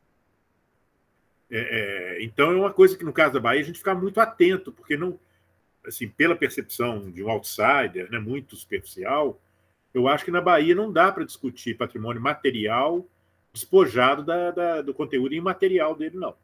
Então, é uma coisa que, no caso da Bahia, a gente fica muito atento, porque, não, assim, pela percepção de um outsider, né, muito superficial, eu acho que na Bahia não dá para discutir patrimônio material despojado do conteúdo imaterial dele, não.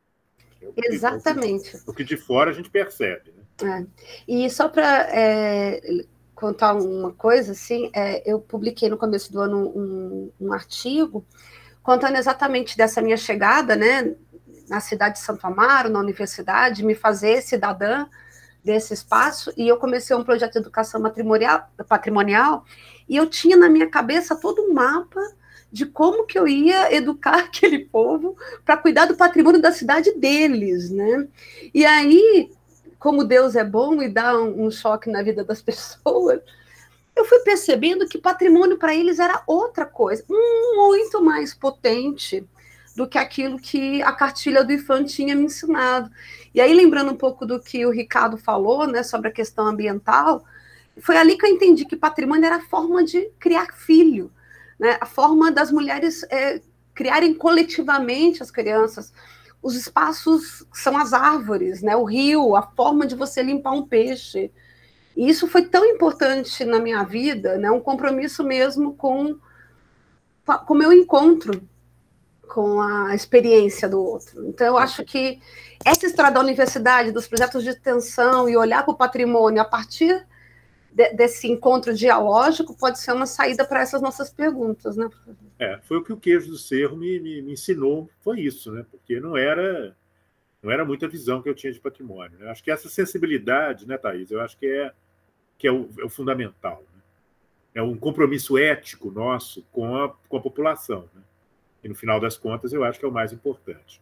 Exatamente. O que de fora a gente percebe. Né? E só para contar uma coisa, assim, eu publiquei no começo do ano um artigo contando exatamente dessa minha chegada, né, na cidade de Santo Amaro, na universidade, me fazer cidadã desse espaço, e eu comecei um projeto de educação patrimonial, e eu tinha na minha cabeça todo um mapa de como que eu ia educar aquele povo para cuidar do patrimônio da cidade deles, né? E aí, como Deus é bom e dá um choque na vida das pessoas, eu fui percebendo que patrimônio para eles era outra coisa, muito mais potente do que aquilo que a cartilha do IFAM tinha me ensinado. E aí, lembrando um pouco do que o Ricardo falou, né, sobre a questão ambiental, foi ali que eu entendi que patrimônio era a forma de criar filho, né, a forma das mulheres criarem coletivamente as crianças. Os espaços são as árvores, né, o rio, a forma de você limpar um peixe. E isso foi tão importante na minha vida, né, um compromisso mesmo com o meu encontro com a experiência do outro. Então, eu acho que essa história da universidade, dos projetos de extensão e olhar para o patrimônio a partir desse encontro dialógico pode ser uma saída para essas nossas perguntas, né? Foi o que o Queijo do Cerro me ensinou, foi isso, né? Porque não era muita visão que eu tinha de patrimônio. Né? Acho que essa sensibilidade, né, Thaís, eu acho que é o fundamental. Né? É um compromisso ético nosso com a população, né? E, no final das contas, eu acho que é o mais importante.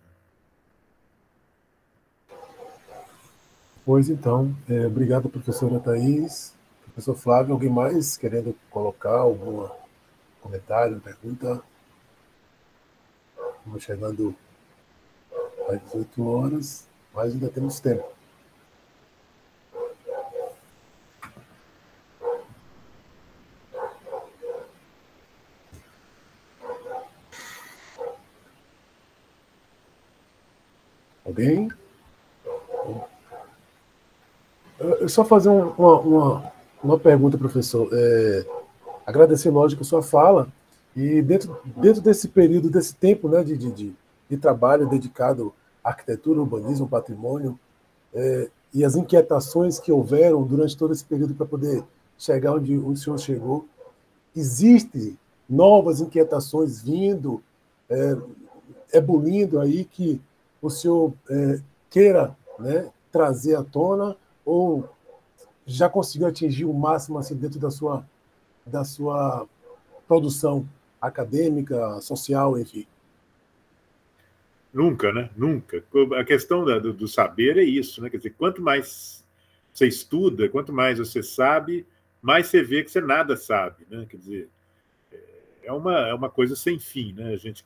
Pois então, obrigado, professora Thaís. Professor Flávio, alguém mais querendo colocar algum comentário, pergunta? Estamos chegando às 18 horas, mas ainda temos tempo. Alguém? Eu só fazer uma pergunta, professor. Agradecer, lógico, a sua fala. E dentro desse período, desse tempo, né, de trabalho dedicado à arquitetura, urbanismo, patrimônio, e as inquietações que houveram durante todo esse período para poder chegar onde o senhor chegou, existem novas inquietações vindo, ebulindo aí, que o senhor queira, né, trazer à tona, ou já conseguiu atingir o máximo assim, dentro da sua produção acadêmica, social, enfim? Nunca, né? Nunca. A questão do saber é isso, né? Quer dizer, quanto mais você estuda, quanto mais você sabe, mais você vê que você nada sabe, né? Quer dizer, é uma coisa sem fim, né? A gente,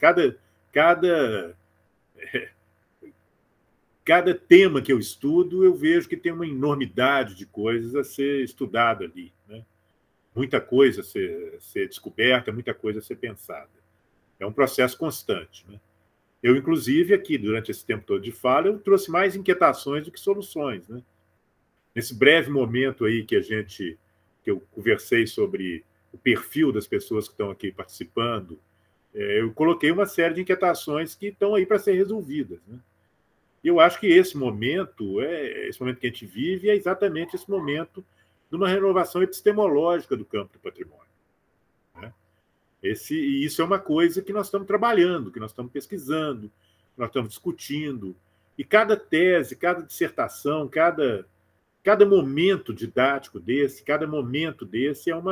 cada tema que eu estudo, eu vejo que tem uma enormidade de coisas a ser estudada ali, né? Muita coisa a ser descoberta, muita coisa a ser pensada. É um processo constante, né? Eu, inclusive, aqui, durante esse tempo todo de fala, eu trouxe mais inquietações do que soluções, né? Nesse breve momento aí que eu conversei sobre o perfil das pessoas que estão aqui participando, eu coloquei uma série de inquietações que estão aí para ser resolvidas, né? E eu acho que esse momento que a gente vive, é exatamente esse momento de uma renovação epistemológica do campo do patrimônio, né? E isso é uma coisa que nós estamos trabalhando, que nós estamos pesquisando, que nós estamos discutindo. E cada tese, cada dissertação, cada momento didático desse, cada momento desse é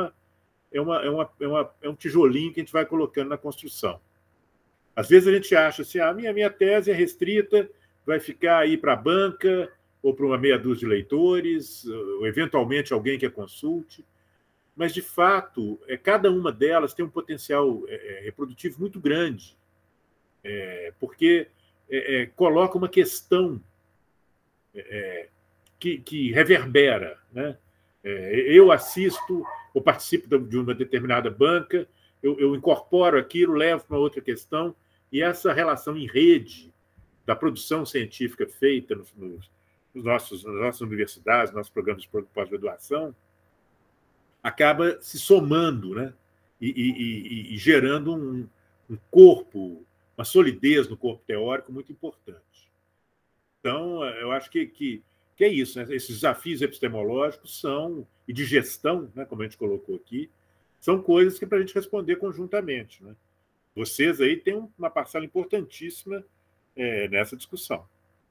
um tijolinho que a gente vai colocando na construção. Às vezes a gente acha assim, minha tese é restrita, vai ficar aí para a banca, ou para uma meia dúzia de leitores, ou eventualmente alguém que a consulte. Mas, de fato, cada uma delas tem um potencial reprodutivo muito grande, porque coloca uma questão que reverbera, né? Eu assisto ou participo de uma determinada banca, eu incorporo aquilo, levo para uma outra questão, e essa relação em rede da produção científica feita nas nossas universidades, nos nossos programas de pós-graduação, acaba se somando, né? E gerando um corpo, uma solidez no corpo teórico muito importante. Então, eu acho que é isso, né? Esses desafios epistemológicos são, e de gestão, né, como a gente colocou aqui, são coisas que é para a gente responder conjuntamente, né? Vocês aí têm uma parcela importantíssima nessa discussão.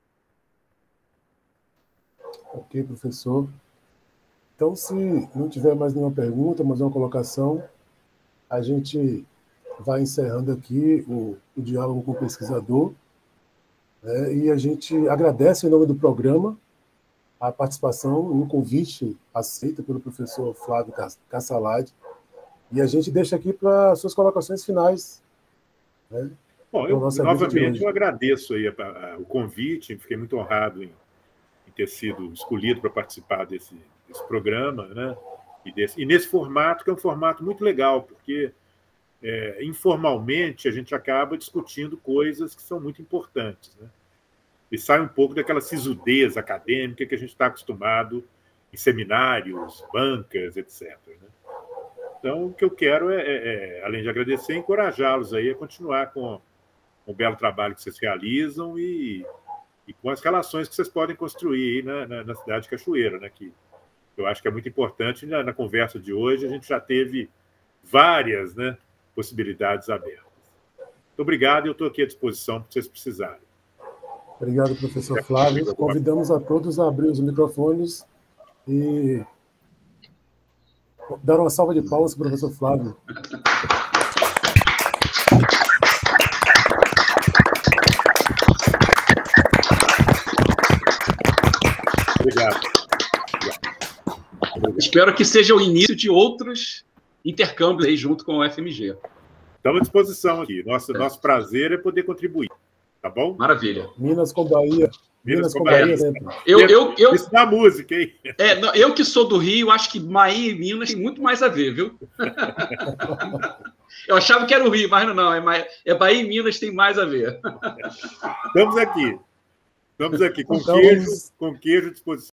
Ok, professor. Então, se não tiver mais nenhuma pergunta, mais uma colocação, a gente vai encerrando aqui o diálogo com o pesquisador, né? E a gente agradece, em nome do programa, a participação e o convite aceito pelo professor Flávio Cassaladi. E a gente deixa aqui para suas colocações finais, né? Bom, novamente eu agradeço aí o convite, fiquei muito honrado em ter sido escolhido para participar desse programa, né? E nesse formato, que é um formato muito legal, porque informalmente a gente acaba discutindo coisas que são muito importantes, né? E sai um pouco daquela sisudez acadêmica que a gente está acostumado em seminários, bancas, etc., né? Então, o que eu quero além de agradecer, encorajá-los aí a continuar com o belo trabalho que vocês realizam e com as relações que vocês podem construir aí na cidade de Cachoeira, né? Que eu acho que é muito importante. Na conversa de hoje, a gente já teve várias, né, possibilidades abertas. Muito obrigado, e eu estou aqui à disposição para vocês precisarem. Obrigado, professor Flávio. Convidamos a todos a abrir os microfones e dar uma salva de palmas para o professor Flávio. Obrigado. Espero que seja o início de outros intercâmbios aí junto com o FMG. Estamos à disposição aqui. Nosso prazer é poder contribuir. Tá bom? Maravilha. Minas com Bahia. Minas com Bahia. Isso da música, hein? Eu que sou do Rio, acho que Bahia e Minas tem muito mais a ver, viu? Eu achava que era o Rio, mas não. É Bahia e Minas tem mais a ver. Estamos aqui. Com queijo à disposição.